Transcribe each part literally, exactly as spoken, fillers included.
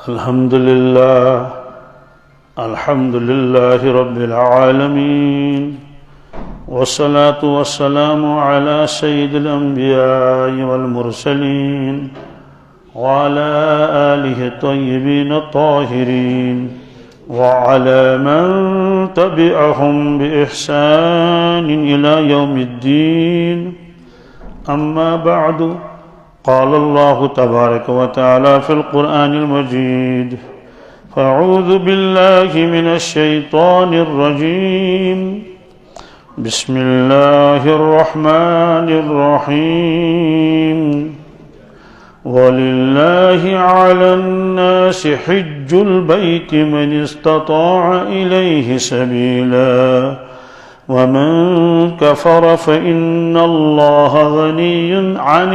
الحمد لله الحمد لله رب العالمين والصلاة والسلام على سيد الأنبياء والمرسلين وعلى آله الطيبين الطاهرين وعلى من تبعهم بإحسان إلى يوم الدين أما بعد قال الله تبارك وتعالى في القرآن المجيد فأعوذ بالله من الشيطان الرجيم بسم الله الرحمن الرحيم ولله على الناس حج البيت من استطاع إليه سبيلا ومن كفر فإن الله غني عن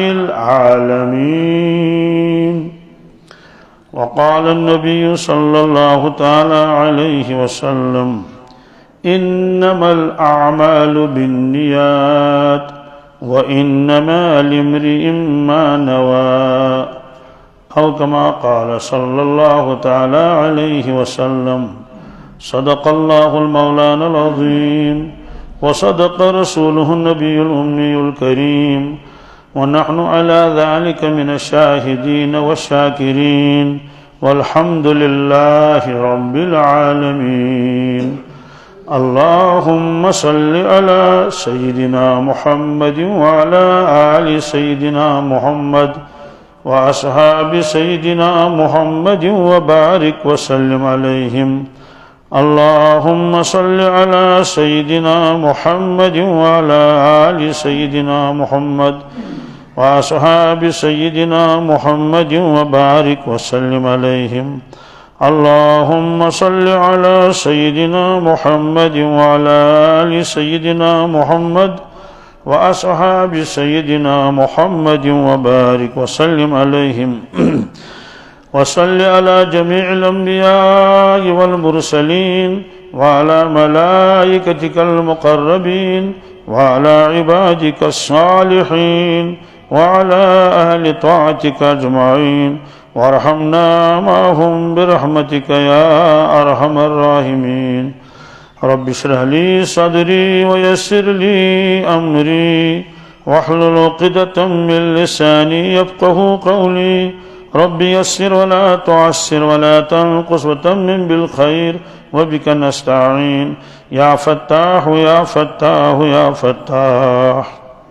العالمين وقال النبي صلى الله تعالى عليه وسلم إنما الأعمال بالنيات وإنما لامرئ ما نوى أو كما قال صلى الله تعالى عليه وسلم صدق الله المولانا العظيم وصدق رسوله النبي الأمي الكريم ونحن على ذلك من الشاهدين والشاكرين والحمد لله رب العالمين اللهم صل على سيدنا محمد وعلى آل سيدنا محمد وأصحاب سيدنا محمد وبارك وسلم عليهم اللهم صل على سيدنا محمد وعلى آل سيدنا محمد وأصحاب سيدنا محمد وبارك وسلم عليهم اللهم صل على سيدنا محمد وعلى آل سيدنا محمد وأصحاب سيدنا محمد وبارك وسلم عليهم وصل على جميع الأنبياء والمرسلين وعلى ملائكتك المقربين وعلى عبادك الصالحين وعلى أهل طاعتك أجمعين وارحمنا معهم برحمتك يا أرحم الراحمين رب اشرح لي صدري ويسر لي أمري واحلل عقدة من لساني يفقهوا قولي رب يسر ولا تعسر ولا تنقص وتمم بالخير وبك نستعين يا فتاح يا فتاح يا فتاح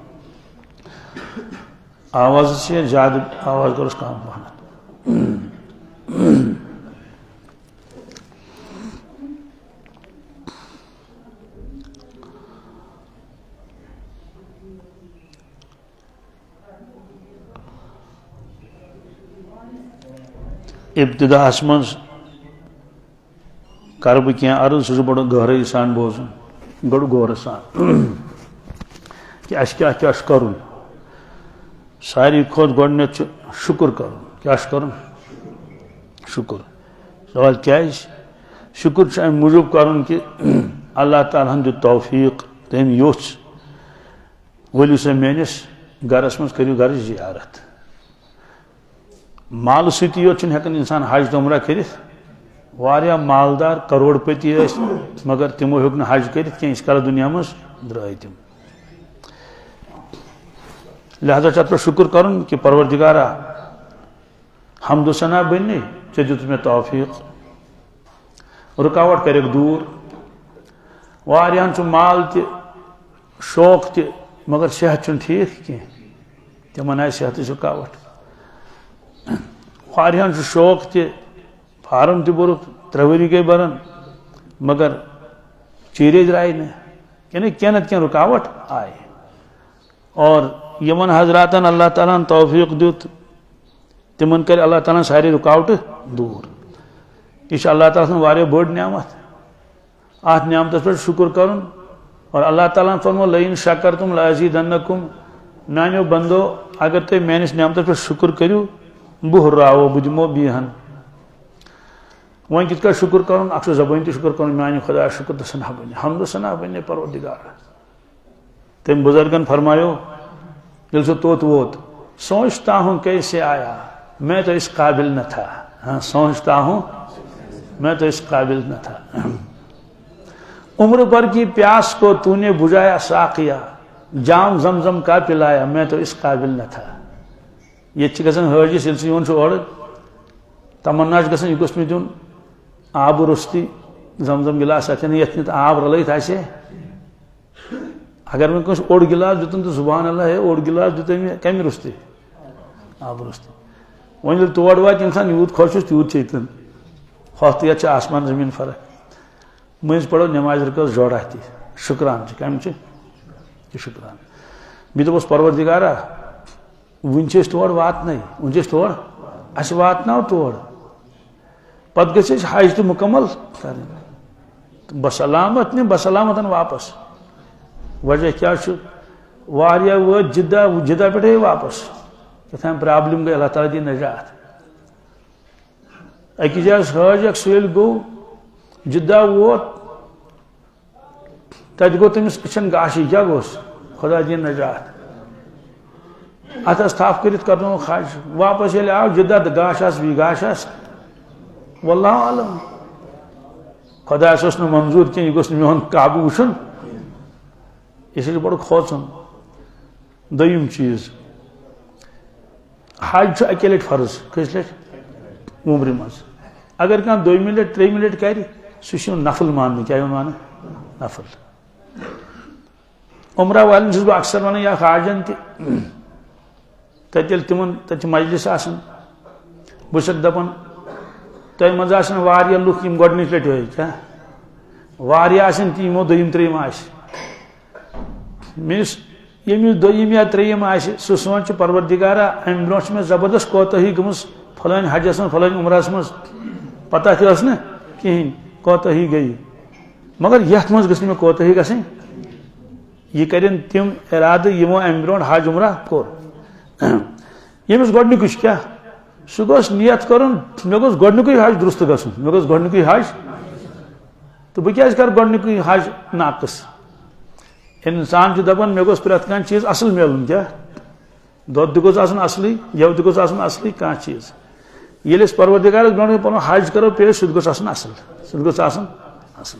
آواز سے زیادہ آواز کرو اس کام پہنا ابتدا من کر بہ کی عرض سہ بڑ گہرائی سان بوزن گڑ غور سان کہ اس کیا کیا کرن ساری کھوت گۄڈنیتھ شکر کرن کیا کرن شکر سوال کیا شکر ام موجود کرن کہ اللہ تعالیٰ ہن دیت توفیق تم یوچ ولو سا میانس گرس مز کرو گر زیارت مال ستی یوت ہیکن انسان حج تو عمرہ کرت واریا مالدار کروڑ پتی مگر تمو ہیوک نہ حج کرت کی اس کال دنیا مز درائے تم لہذا چھ اتر شکر کرن کہ پروردگارا حمد و ثنا بننے ژے دت میں توفیق رکاوٹ کرک دور واریاں چھ مال تہ شوق تہ مگر صحت چھ ٹھیک کی تمن آئی صحت رکاوٹ واریاں چھ شوق تہ فارم تہ بورک تروری گئی برن مگر چیرے درائے نا یعنی کیا نت کیا رکاوٹ آئے اور یمن حضراتن اللہ تعالیٰ توفیق دیت تمن کر اللہ تعالیٰ ساری رکاوٹ دور یہ اللہ تعالیٰ سن واریاہ بڑ نعمت ات نعمتس پر شکر کرن اور اللہ تعالیٰ فرمو لئن شکرتم لازیدنکم نانیو بندو اگر تُہۍ میانس نعمتس پر شکر کریو بہ ہراو بہ دمو بیہن وۄنۍ کِتھ کٲٹھۍ شکر کرن اکھ چھُ زبٲنۍ تہِ شکر کرن میانہِ خدا شکر تہٕ ثنا بنہِ حمد و ثنا بنہِ پروردگار تم بزرگن فرمایو ییٚلہِ سُہ توٚت ووت سوچتا ہوں کیسے آیا میں تو اس قابل نہ تھا ہاں سوچتا ہوں میں تو اس قابل نہ تھا. عمر بھر کی پیاس کو تو نے بجھایا ساقیہ, جام زمزم کا پلایا میں تو اس قابل نہ تھا. یہ گھن حاجس یل سہ یون اور تمنا گھن یہ گوس مے دن آب روستی زمزم گلاس اتن یت نت آب رلت آسے. اگر میں کس اوڑ گلاس دتن تو سبحان اللہ ہے اوڑ گلاس دت کم روستی آب روستی. وۄنۍ ییٚلہِ تور واتہِ اِنسان یوٗت خۄش چھُس تیوٗت چھِ ییٚتٮ۪ن ہۄتھ یَتھ چھِ آسمان زٔمیٖن فرق. مٔنٛزۍ پرو نٮ۪مازِ رکٲژ جوڑا تہِ شُکران چھِ کَمہِ چھِ یہِ شُکران. بیٚیہِ دوٚپُس پروردِگارا وٕنہِ چھِ أسۍ تور واتنَے وٕنہِ چھِ أسۍ تور اَسہِ واتناو تور پَتہٕ گٔژھۍ أسۍ حج تہِ مُکمل کَرٕنۍ بسلامت نہِ بسلامتن واپس. وجہ کیٛاہ چھُ واریاہ وٲتۍ جِدہ جِدہ پٮ۪ٹھٕے واپس کیٛاتھام پرابلم گٔے اللہ تعالیٰ دی نجات. أکِس جایہِ حٲج اکھ سُہ ییٚلہِ گوٚو جِدہ ووت تتہِ گوٚو تٔمِس أچھن گاشی کیٛاہ گوٚس خدا دی نجات. اتھس تھپھ کٔرِتھ کرنووُکھ حج واپس ییٚلہِ آو جِدہ تہٕ گاش آس بیٚیہِ گاش آس واللہ عالم خۄدایس اوس نہٕ منظوٗر کینٛہہ یہِ گوٚژھ نہٕ میون کعبہٕ وٕچھُن. یہِ چھُ بڑٕ کھوژُن. دوٚیِم چیٖز حج چھُ اَکے لٹہِ فرض کٔژِ لٹہِ عمرِ منٛز. اگر کانٛہہ دوٚیمہِ لٹہِ ترٛیٚیِمہِ لٹہِ کرِ سُہ چھُ یِوان نفل ماننہٕ. کیٛاہ یِوان ماننہٕ نفل. عمرہ والٮ۪ن چھُس بہٕ اکثر ونان یا حاجن تہِ تتہِ ییٚلہِ تِمن تتہِ چھِ مجلس آسان بہٕ چھُسکھ دپان تۄہہِ منٛز آسن واریاہ لُکھ یِم گۄڈنِچ لٹہِ ٲسۍ کیٛاہ واریاہ آسن تہِ یِمو دوٚیِم ترٛیٚیِم آسہِ. میٲنِس ییٚمِس دوٚیِم یا ترٛیٚیِم آسہِ سُہ سونٛچہِ پروردِگارا امہِ برونٛٹھ چھِ مےٚ زبردست کوتٲہی گٔمٕژ فلٲنۍ حجس منٛز فلٲنۍ عمرس منٛز پتہ تہِ ٲس نہٕ کِہینۍ کوتٲہی گٔیہِ مگر یتھ منٛز گٔژھ نہٕ مےٚ کوتٲہی گژھٕنۍ. یہِ کرن تِم ارادٕ یِمو امہِ برونٛٹھ حج عمرہ کوٚر. ییٚمِس گۄڈنیُکُے چھُ کیٛاہ سُہ گوٚژھ نیت کرُن مےٚ گوٚژھ گۄڈنیُکُے حج درست گژھُن مےٚ گوٚژھ گۄڈنیُکُے حج تہٕ بہٕ کیٛازِ کرٕ گۄڈنیُکُے حج ناقص. انسان چھُ دپان مےٚ گوٚژھ پرٛٮ۪تھ کانٛہہ چیٖز اصل میلُن کیٛاہ دۄد تہِ گوٚژھ آسُن اصلٕے گٮ۪و تہِ گوٚژھ آسُن اصلٕے کانٛہہ چیٖز. ییٚلہِ أسۍ پروردِگارس برونٛٹھ پنُن حج کرو پیش سُہ تہِ گوٚژھ آسُن اصل سُہ تہِ گوٚژھ آسُن اصل.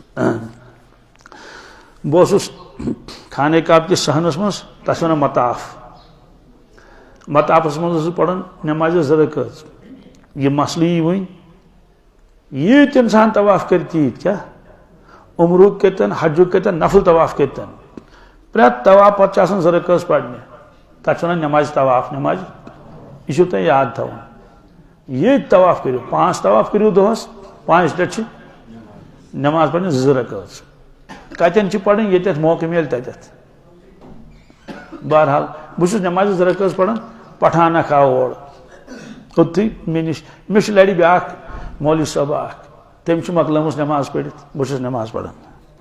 بہٕ اوسُس خانہ کعبہ کِس صحنس منٛز تتھ چھِ ونان مطاف. مطافس منٛز اوسُس پران نٮ۪مازِ زٕ رکٲژ. یہِ مسلہٕ یی وٕنۍ ییٖتۍ انسان طواف کرِ تیٖتۍ کیٛاہ عمرُک کٔرتن حجُک کٔرتن نفل طواف کٔرتن پرٛٮ۪تھ طواف پتہٕ چھِ آسان زٕ رکٲژ پرنہِ تتھ چھِ ونان نٮ۪مازِ طواف. نٮ۪مازِ یہِ چھُو تۄہہِ یاد تھاوُن. ییٚتہِ طواف کٔرِو پانٛژھ طواف کٔرِو دۄہس پانٛژِ لٹہِ چھِ نٮ۪ماز پرنہِ زٕ رکٲژ. کتٮ۪ن چھِ پرٕنۍ ییٚتٮ۪تھ موقعہٕ میلہِ تتٮ۪تھ. بہرحال بہٕ چھُس نٮ۪مازِ زٕ رکٲژ پران پٹھان اکھ آو اور اوٚتھٕے مےٚ نِش مےٚ چھُ لرِ بیاکھ مولوی صٲب اکھ تٔمۍ چھِ مۄکلٲمٕژ نٮ۪ماز پٔرِتھ بہٕ چھُس نٮ۪ماز پران.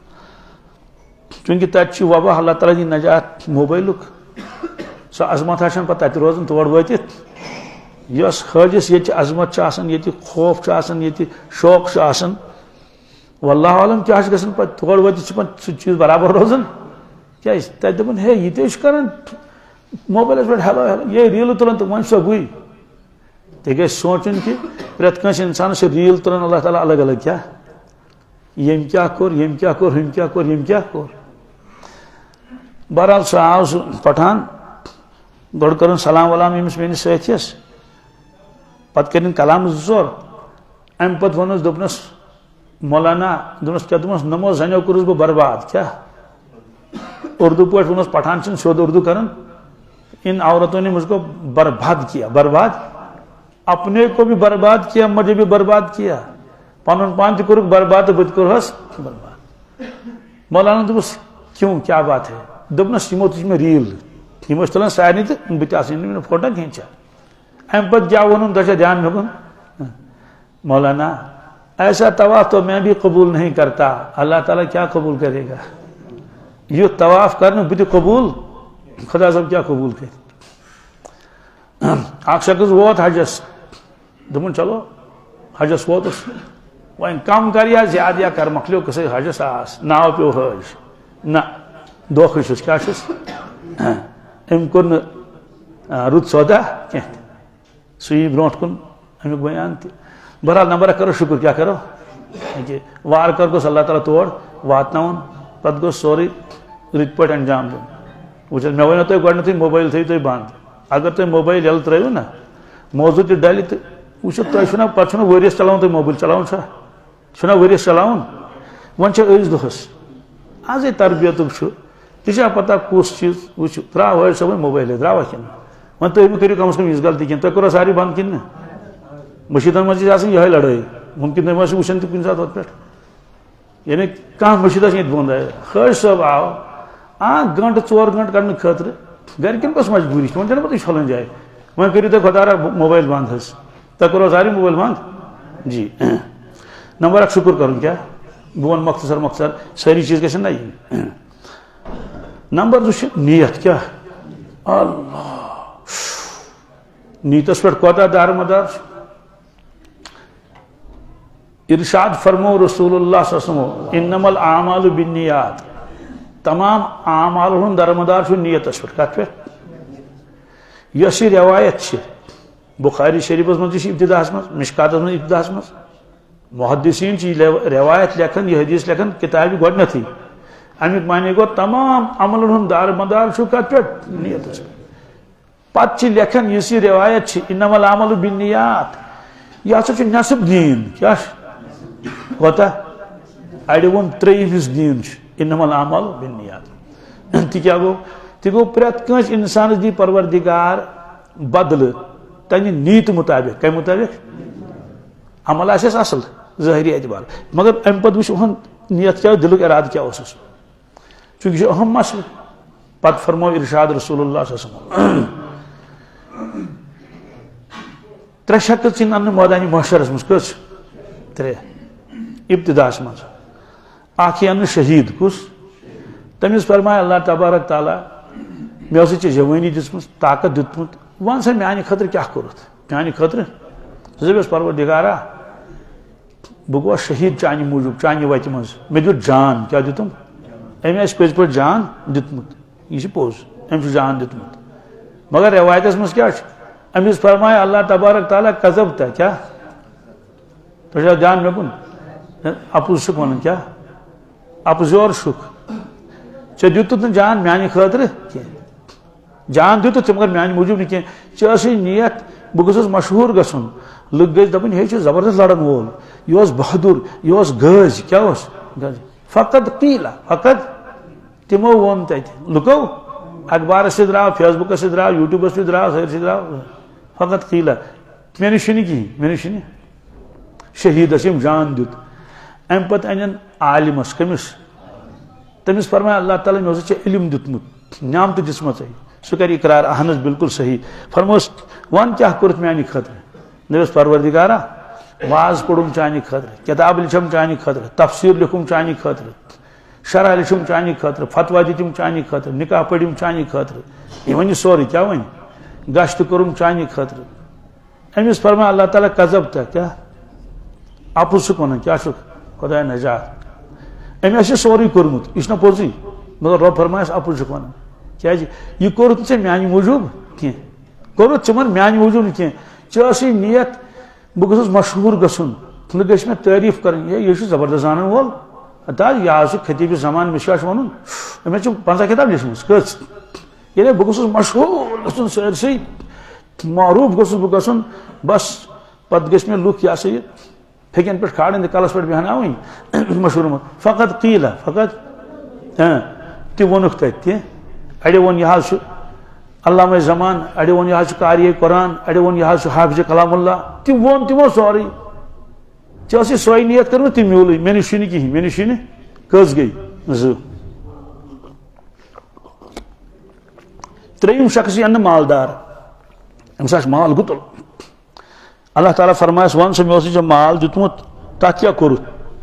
چوٗنٛکہِ تتہِ چھُ وبا اللہ تعالیٰ دی نجات موبایلُک سۄ عظمتھا چھنہٕ پتہٕ تتہِ روزان تور وٲتِتھ یۄس حٲجِس ییٚتہِ عظمت چھِ آسان ییٚتہِ خوف چھُ آسان ییٚتہِ شوق چھُ آسان واللہ عالم کیٛاہ چھُ گژھان پتہٕ تور وٲتِتھ چھُ پتہٕ سُہ چیٖز برابر روزان. کیٛازِ تتہِ دپان ہے یہِ تہِ چھُ کران موبایلس پٮ۪ٹھ ہیلو ہیلو یہِ ریٖلہٕ تُلان تہٕ وۄنۍ چھُ سۄ گُے. تہِ گژھِ سونٛچُن کہِ پرٛٮ۪تھ کٲنٛسہِ انسانس چھِ ریٖل تُلان اللہ تعالیٰ الگ الگ کیٛاہ ییٚمۍ کیٛاہ کوٚر ییٚمۍ کیٛاہ کوٚر ہُمۍ کیٛاہ کوٚر ییٚمۍ کیٛاہ کوٚر. بہرحال سُہ آو سُہ پٹھان گۄڈٕ کٔرٕن سلام ولام ییٚمِس میٲنِس سٲتھِیس پتہٕ کٔرِنۍ کلام زٕ ژور امہِ پتہٕ ووٚنُس دوٚپنس مولانا دوٚپنس کیٛاہ دوٚپنس نمو زنیو کوٚرُس بہٕ برباد کیٛاہ اردو پٲٹھۍ ووٚنُس پٹھان چھِنہٕ سیوٚد اردو کران. ان عورتوں نے مجھ کو برباد کیا. برباد اپنے کو بھی برباد کیا مجھے بھی برباد کیا. پنُن پان تہِ کوٚرُکھ برباد تہٕ بہٕ تہِ کوٚرہس برباد. مولانا دوٚپُس کیوں کیٛاہ بات ہے دوٚپنس یِمو تُج مےٚ ریٖل یِم ٲسۍ تُلان سارنٕے تہٕ بہٕ تہِ آسہٕ مےٚ فوٹو کھینچا. امہِ پتہٕ کیٛاہ ووٚنُن تۄہہِ چھا دھیان مےٚ کُن مولانا ایسا طواف تو میں بھی قبول نہیں کرتا اللہ تعالیٰ کیا قبول کرے گا. یُتھ طواف کرنہٕ بہٕ تہِ قبول خدا صٲب کیٛاہ قبول کرِ. اکھ شخص ووت حجس دوٚپُن چلو حجس ووتُس وۄنۍ کم کر یا زیادٕ یا کر مۄکلیو قصے حجس آس ناو پیوٚو حٲج نہ دھوکھٕے چھُس کیٛاہ چھُس أمۍ کوٚر نہٕ رُت سودا کینٛہہ تہِ. سُہ یی برونٛٹھ کُن امیُک بیان تہِ. بہرحال نمبر کرو شکر کیا کرو وار کر گوس اللہ تعالیٰ تور واتن پتہ گوس سوری رت پہ انجام دن وچ مے ونو تھی گۄڈنیتھٕے موبائل تھٲیِو تُہۍ بنٛد اگر تُہۍ موبائل ییٚلہِ ترٛٲیِو نا موضوع تہِ ڈلہِ تہٕ وٕچھو تۄہہِ چھُنا پتہٕ چھُنا ؤرِیَس چلاوُن تُہۍ موبائل چلاوُن چھا چھُنا ؤرِیَس چلاوُن وۄنۍ چھِ أزۍ دۄہَس آزے تربیتُک چھُ تہِ چھا پتہ کُس چیٖز وٕچھِو درٛاو ہٲڑۍ صٲبٕنۍ موبائلے درٛاوا کِنہٕ وۄنۍ تُہۍ مہٕ کٔرِو کم از کم یِژھ غلطی کینٛہہ تۄہہِ کوٚروا سارے بنٛد کِنہٕ نہٕ مٔشیٖدن منٛز چھِ آسان یِہوٚے لڑٲے مُمکِن تُہۍ ما ٲسِو وٕچھان تہِ کُنہِ ساتہٕ ہُتھ پٮ۪ٹھ یعنی کانٛہہ مٔشیٖد ٲس ییٚتہِ بۄن حٲج صٲب آو آ گنٹہٕ ژور گنٹہٕ کڑنہٕ خٲطرٕ گرِکٮ۪ن کۄس مجبوٗری چھِ وۄنۍ چھَنہٕ پتہٕ چھلٕنۍ جاے وۄنۍ کٔرِو تُہۍ خۄدا را موبائل بنٛد حظ تۄہہِ کوٚروا سارے موبائل بنٛد جی نمبر اکھ شُکر کرُن کیٛاہ بہٕ وَنہٕ مختصر مختصر سٲری چیٖز گژھن نا یِنۍ نمبر زٕ چھُ نیت کیٛاہ اللہ نیتس پٮ۪ٹھ کوتاہ دارمدار چھُ ارشاد فرمو رسول اللہ صلی اللہ علیہ وسلم انما الاعمال بالنیات تمام اعمال ہند درمدار چھُ نیتس پٮ۪ٹھ کتھ پٮ۪ٹھ یۄس یہِ روایت چھِ بخاری شریفس منٛز تہِ چھِ ابتداہس منٛز مشکاتس منٛز ابتداہس منٛز محدثین چھِ یہِ روایت لیکھان یہِ حدیث لیکھان کتابہِ گۄڈنیتھٕے امیُک معنی گوٚو تمام عملن ہُنٛد دارمدار چھُ کتھ پٮ۪ٹھ نیتس پٮ۪ٹھ پتہٕ چھِ لیکھان یُس یہِ روایت چھِ انما الاعمال بالنیات یہِ ہسا چھُ نصف دیٖن کیٛاہ چھُ کوتاہ اڑِ ووٚن ترٛیٚیِم حِصہٕ دیٖن چھُ انما الاعمال بالنیات تہِ کیٛاہ گوٚو تہِ گوٚو پرٛٮ۪تھ کٲنٛسہِ انسانس دی پروردگار بدلہٕ تنہِ نیٖتہِ مُطابق کمہِ مُطابق عمل آسٮ۪س اصل ظٲہری اعتبار مگر امہِ پتہٕ وٕچھ اُہُنٛد نیت کیٛاہ دِلُک ارادٕ کیٛاہ اوسُس چوٗنٛکہِ یہِ چھُ اہم مسلہٕ پتہٕ فرمو ارشاد رسول اللہ صلی اللہ علیہ وسلم ترٛےٚ شکٕل ژھٕنۍ اننہٕ مٲدانہِ محشرس منٛز کٔژ ترٛےٚ ابتداہس منٛز اکھ یی اننہٕ شہیٖد کُس تٔمِس فرماے اللہ تبارک تعالیٰ مےٚ ٲسٕے ژےٚ جوٲنی دِژمٕژ طاقت دیُتمُت وَن سا میانہِ خٲطرٕ کیٛاہ کوٚرُتھ میانہِ خٲطرٕ ژٕ دٔپیس پروردگارا بہٕ گوس شہیٖد چانہِ موٗجوٗب چانہِ وتہِ منٛز مےٚ دیُت جان کیٛاہ دِتُم أمۍ آسہِ پٔزۍ پٲٹھۍ جان دیُتمُت یہِ چھُ پوٚز أمۍ چھُ جان دیُتمُت مگر رٮ۪وایتس منٛز کیٛاہ چھُ أمِس فرماے اللہ تبارک تعالیٰ کذب تہ کیٛاہ تۄہہِ چھا جان مےٚ کُن اپُز چھُکھ ونان کیٛاہ اپزور چھُکھ ژےٚ دیُتُتھ نہٕ جان میانہِ خٲطرٕ کینٛہہ جان دیُتُتھ ژےٚ مگر میانہِ موٗجوٗب نہٕ کینٛہہ ژےٚ ٲسٕے نیت بہٕ گوٚژھُس مشہوٗر گژھُن لُکھ گٔژھۍ دپٕنۍ ہے یہِ چھُ زبردست لڑن وول یہِ اوس بہادُر یہِ اوس غٲزۍ کیٛاہ اوس فقط قیٖلا فقط تِمو ووٚن تتہِ لُکو اخبارس تہِ درٛاو فیس بُکس تہِ درٛاو یوٗٹیوٗبس تہِ درٛاو سٲرسٕے درٛاو فقط قیٖلا مےٚ نِش چھُنہٕ کِہینۍ مےٚ نِش چھُنہٕ شہیٖدس ییٚمۍ جان دیُت امہِ پتہٕ انن عالمس کٔمِس تٔمِس فرماے اللہ تعالیٰ مےٚ اوسُے ژےٚ علم دیُتمُت نعمتہٕ دِژمژے سُہ کرِ اقرار اہن حظ بالکل صحیح فرموس ون کیٛاہ کوٚرُتھ میانہِ خٲطرٕ دپیس پروردگارا واز پوٚرُم چانہِ خٲطرٕ کِتاب لیٚچھم چانہِ خٲطرٕ تفسیٖر لیوٚکھُم چانہِ خٲطرٕ شرح لیٚچھُم چانہِ خٲطرٕ فتوا دِتِم چانہِ خٲطرٕ نکاح پٔرِم چانہِ خٲطرٕ یہِ وۄنۍ یہِ سورُے کیٛاہ وۄنۍ گشت کوٚرُم چانہِ خٲطرٕ أمِس فرماے اللہ تعالیٰ کذب تہ کیٛاہ اپُز چھُکھ ونان کیٛاہ چھُکھ خۄدایا نجات أمۍ آسہِ یہِ سورُے کوٚرمُت یہِ چھُنہ پوٚزُے مگر رۄب فرمایس اپُز چھُکھ ونان کیٛازِ یہِ کوٚرُتھ نہٕ ژےٚ میانہِ موٗجوٗب کینٛہہ کوٚرُتھ ژٕ مگر میانہِ موٗجوٗب نہٕ کینٛہہ ژےٚ ٲسٕے نیت بہٕ گوٚژھُس مشہوٗر گژھُن لُکھ گٔژھۍ مےٚ تعریٖف کرٕنۍ ہے یہِ چھُ زبردست زانن وول ہتا یہِ حظ چھُ خطیٖبِ زمان مےٚ چھُ وَنُن أمۍ چھِ پنٛژاہ کِتاب لیٚچھمٕژ کٔژ ییٚلہِ بہٕ گوٚژھُس مشہوٗر گژھُن سٲرسٕے معروٗف گوٚژھُس بہٕ گژھُن بس پتہٕ گٔژھۍ مےٚ لُکھ یہِ ہسا یہِ پھیٚکٮ۪ن پٮ۪ٹھ کھالٕنۍ تہٕ کلس پٮ۪ٹھ بیٚہناوٕنۍ مشہوٗر فقط قیٖلا فقط تہِ ووٚنُکھ تتہِ تہِ اڑیو ووٚن یہِ حظ چھُ علامہ زمان اڑیو ووٚن یہِ حظ چھُ قاری قرآن اڑیو ووٚن یہِ حظ چھُ حافظ کلام اللہ تہِ ووٚن تِمو سورُے ژےٚ ٲسٕے سۄے نیت کٔرمٕژ تہِ میوٗلٕے مےٚ نِش چھُنہٕ کِہینۍ مےٚ نِش چھُنہٕ کٔژ گٔے زٕ ترٛیٚیِم شخص یی اننہٕ مالدار أمِس آسہِ مال گُتُل اللہ تعالیٰ فرمایس ون سا مےٚ اوسُے ژےٚ مال دیُتمُت تتھ کیٛاہ کوٚرُتھ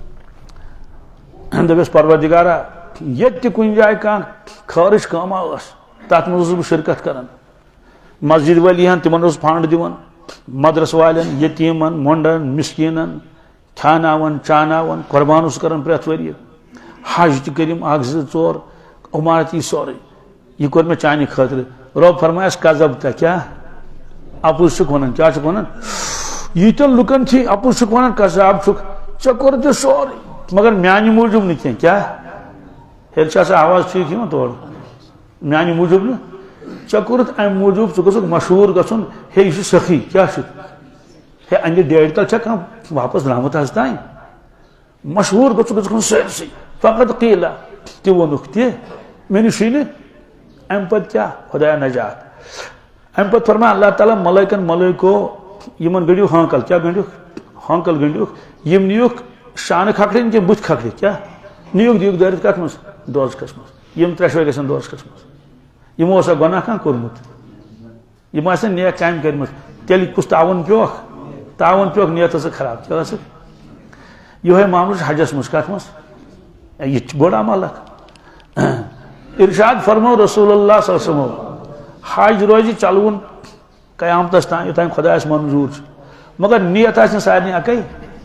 دپیس پروردگارا ییٚتہِ تہِ کُنہِ جایہِ کانٛہہ خٲرٕچ کٲما ٲس تتھ منٛز اوسُس بہٕ شرکت کران مسجد وٲلۍ یِہن تِمن اوسُس فنڈ دِوان مدرسہٕ والٮ۪ن یتیٖمن مۄنڈن مِسکیٖنن کھیاناوان چاناوان قۄربان اوسُس کران پرٛٮ۪تھ ؤرۍ یہِ حج تہِ کٔرِم اکھ زٕ ژور عمارت یہِ سورُے یہِ کوٚر مےٚ چانہِ خٲطرٕ رۄب فرمایس کذب تہ کیٛاہ اپُز چھُکھ ونان کیٛاہ چھُکھ ونان یہ لکن چھ اپز ونان قذاب ٹھیک کور سوری مگر میانہ موجوب نا کیا ہیل آسان آواز ٹھیک ہی تور میانہ موجوب نا ٹھیک کورت ام موجوب ثہ گھک مشہور گھن ہے یہ سخی کیا ہے اندر ڈیڑھ تل چھا واپس درامت حس تین مشہور گھس گھن سرسی فقط قیلا تہ وونک تہ مے نشی ام پتہ کیا خدا نجات ام پتہ فرما اللہ تعالیٰ ملائکن ملائکو یمن گنڈیو ہانکل کیا گنڈیو ہانکل گنڈیو یم نیوک شان کھکڑے کہ بت کھکڑے کیا نیوک دیوک دارت کت مز دوزخس مز یم ترشوے گژھن دوزخس مز یمو اوسا گناہ کانٛہہ کوٚرمُت یم آسن نیک کامہِ کٔرمٕژ تیٚلہِ کُس تعاوُن پیوکھ تعاوُن پیوکھ نیت ٲسٕکھ خراب کیٛاہ ٲسٕکھ یِہوے معاملہٕ چھُ حجس منٛز کتھ منٛز یہ چھُ بوٚڑ عمل اکھ ارشاد فرمو رسول اللہ صلی اللہ علیہ وسلم حج روزِ چلوُن قیامتس تام یوٚتام خۄدایس منظوٗر چھُ مگر نیت آسہِ نہٕ سارنٕے اکے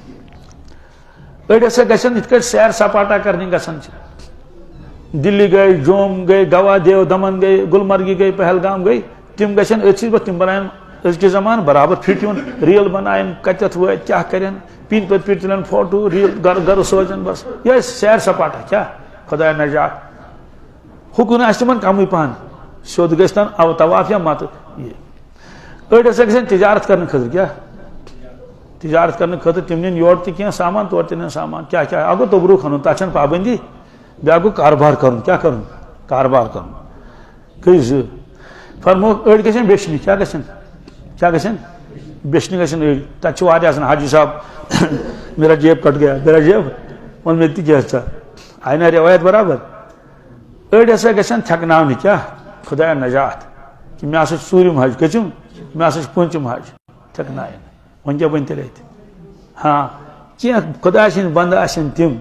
أڑۍ ہسا گژھن یِتھ کٲٹھۍ سیر سپاٹا کرنہِ گژھان چھِ دلی گئی جوم گئی گوا دیو دمن گئی گلمرگی گئی پہلگام گئی تم گژھن أتھۍ پٲٹھۍ تِم بناون أزکہِ زمانہٕ برابر فٹ یُن ریل بناین کتٮ۪تھ وٲتۍ کیاہ کرن پِنۍ پتہٕ پِنۍ تُلن فوٹو ریل گرٕ گرٕ سوزن بس یہ سیر سپاٹا کیا خدا نجات ہُکُن آسہِ تِمن کمٕے پہن سیوٚد گژھِ تن او طواف یا مت یہ أڑۍ ہسا گژھن تجارت کرنہٕ خٲطرٕ کیا تجارت کرنہٕ خٲطرٕ تِم نِن یورٕ تہِ کینٛہہ سامان تورٕ تہِ نِن سامان کیا کیا اکھ گوٚو توٚبرُک اَنُن تتھ چھنہٕ پابندی بیاکھ گوٚو کاربار کرُن کیا کرُن کاربار کرُن گٔے زٕ فرمو أڑۍ گژھن بیچنہِ کیا گژھن کیا گژھن بیچنہِ گژھن أڑۍ تتہِ چھِ واریاہ آسان حاجی صاحب میرا جیب کٹ گیا میرا جیب وۄنۍ مےٚ تہِ کیٛاہ ژٕ آیہِ نا روایت برابر أڑۍ ہسا گژھن تھٮ۪کناونہِ کیا خدایا نجات کہ مےٚ ہسا چھُ ژوٗرِم حج کٔژِم مےٚ ہسا چھُ پوٗنٛژِم حج تھٮ۪کناین وۄنۍ کیٛاہ بنہِ تیٚلہِ اَتہِ ہاں کینٛہہ خۄداے سٕنٛدۍ بنٛدٕ آسن تِم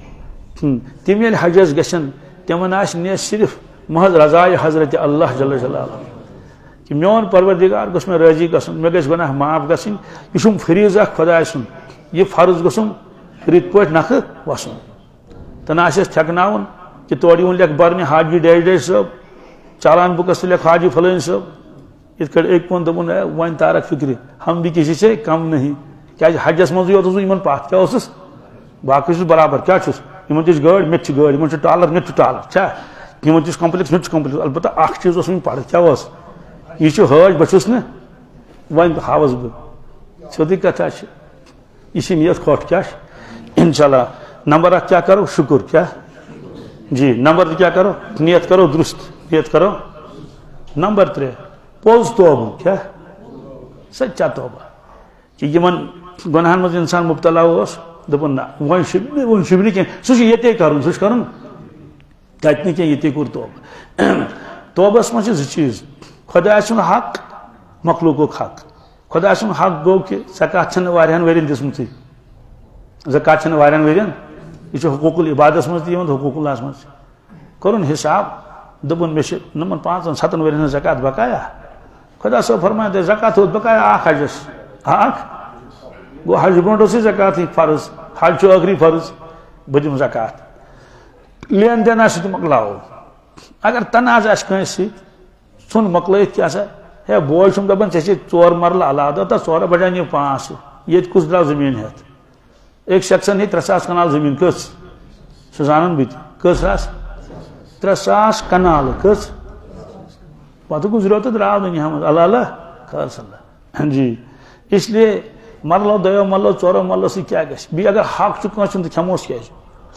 تِم ییٚلہِ حجس گژھن تِمن آسہِ نہٕ صرف محض رضایہِ حضرت اللہ جل جلالہ کہ میون پروردگار گوٚژھ مےٚ رٲضی گژھُن مےٚ گژھِ گۄناہ معاف گژھٕنۍ یہِ چھُم فریٖض اکھ خۄداے سُنٛد یہِ فرض گوٚژھُم رٕتۍ پٲٹھۍ نکھٕ وسُن تہٕ نہ آسٮ۪س تھٮ۪کناوُن کہ تورٕ یِوُن لیکھ برنہِ حاجی ڈیش ڈیش صٲب چالان بُکس تہِ لیکھ حاجی فلٲنۍ صٲب یِتھ کٲٹھۍ أکۍ ووٚن دوٚپُن ہے وۄنۍ تارکھ فِکرِ ہم بھی کسی سے کم نہیں کیٛازِ حجس منٛزٕے یوت اوسُس یِمن پتھ کیٛاہ اوسُس باقٕے چھُس برابر کیٛاہ چھُس یِمن تہِ چھِ گٲڑۍ مےٚ تہِ چھِ گٲڑۍ یِمن چھُ ٹالر مےٚ تہِ چھُ ٹالر چھا یِمن تہِ چھُ کمپلیکس مےٚ تہِ چھُ کمپلیکس البتہ اکھ چیٖز اوس وۄنۍ پرٕ کیٛاہ اوس یہ چھُ حٲج بہٕ چھُس نہٕ وۄنۍ ہاوس بہٕ سیوٚدُے کتھا چھِ یہ چھِ نیت کھۄٹھ کیٛاہ چھِ انشاء اللہ نمبر اکھ کیٛاہ کرو شُکُر کیٛاہ جی نمبر کیا کرو نیت کرو درست نیت کرو نمبر ترے پوز توبہ کیا سچا توبہ کہ یمن گناہن مز انسان مبتلا اس دپن نا ون شبنی ون شبنی کی سہ یتے کرن سہ کرن تتہ کی یتے کور توبہ توبس مز ز چیز خدا سن حق مخلوق حق خدا سن حق گو کہ زکات چھن واریاہن ورین دسمت زکات چھن واریاہن ورین یہ حقوق العبادت مز تہ حقوق اللہ مز کرن حساب دپن مے نمن پانچن ستن ورین زکات بقایا خدا صاحب فرمایا دے زکات ہوت بقایا آخ حجس آخ گو حج برونٹھ سی زکات فرض حج چھ آخری فرض بدم زکات لین دین آس مکلاو اگر تنازع آس کٲنٛسہِ سۭتۍ ژھُن مکلٲیِتھ کیٛاہ سا ہے بوے چھُم دپان ژےٚ چھے ژور مرلہٕ علاوٕ دپان ژورو بجاے نِو پانٛژھ ییٚتہِ کُس درٛاو زٔمیٖن ہٮ۪تھ أکۍ شخصن ہے ترٛےٚ ساس کنال زٔمیٖن کٔژ سُہ زانان بہٕ تہِ کٔژ ساس ترٛےٚ ساس کنال کٔژ پتہٕ گُزریو تہٕ درٛاو دُنیا منٛز اللہ اللہ خیر صلی جی اس لیے مرلو دۄیو مرلو ژورو مرلو سۭتۍ کیٛاہ گژھِ بیٚیہِ اگر حق چھُ کٲنٛسہِ ہُنٛد تہٕ کھٮ۪موس کیٛازِ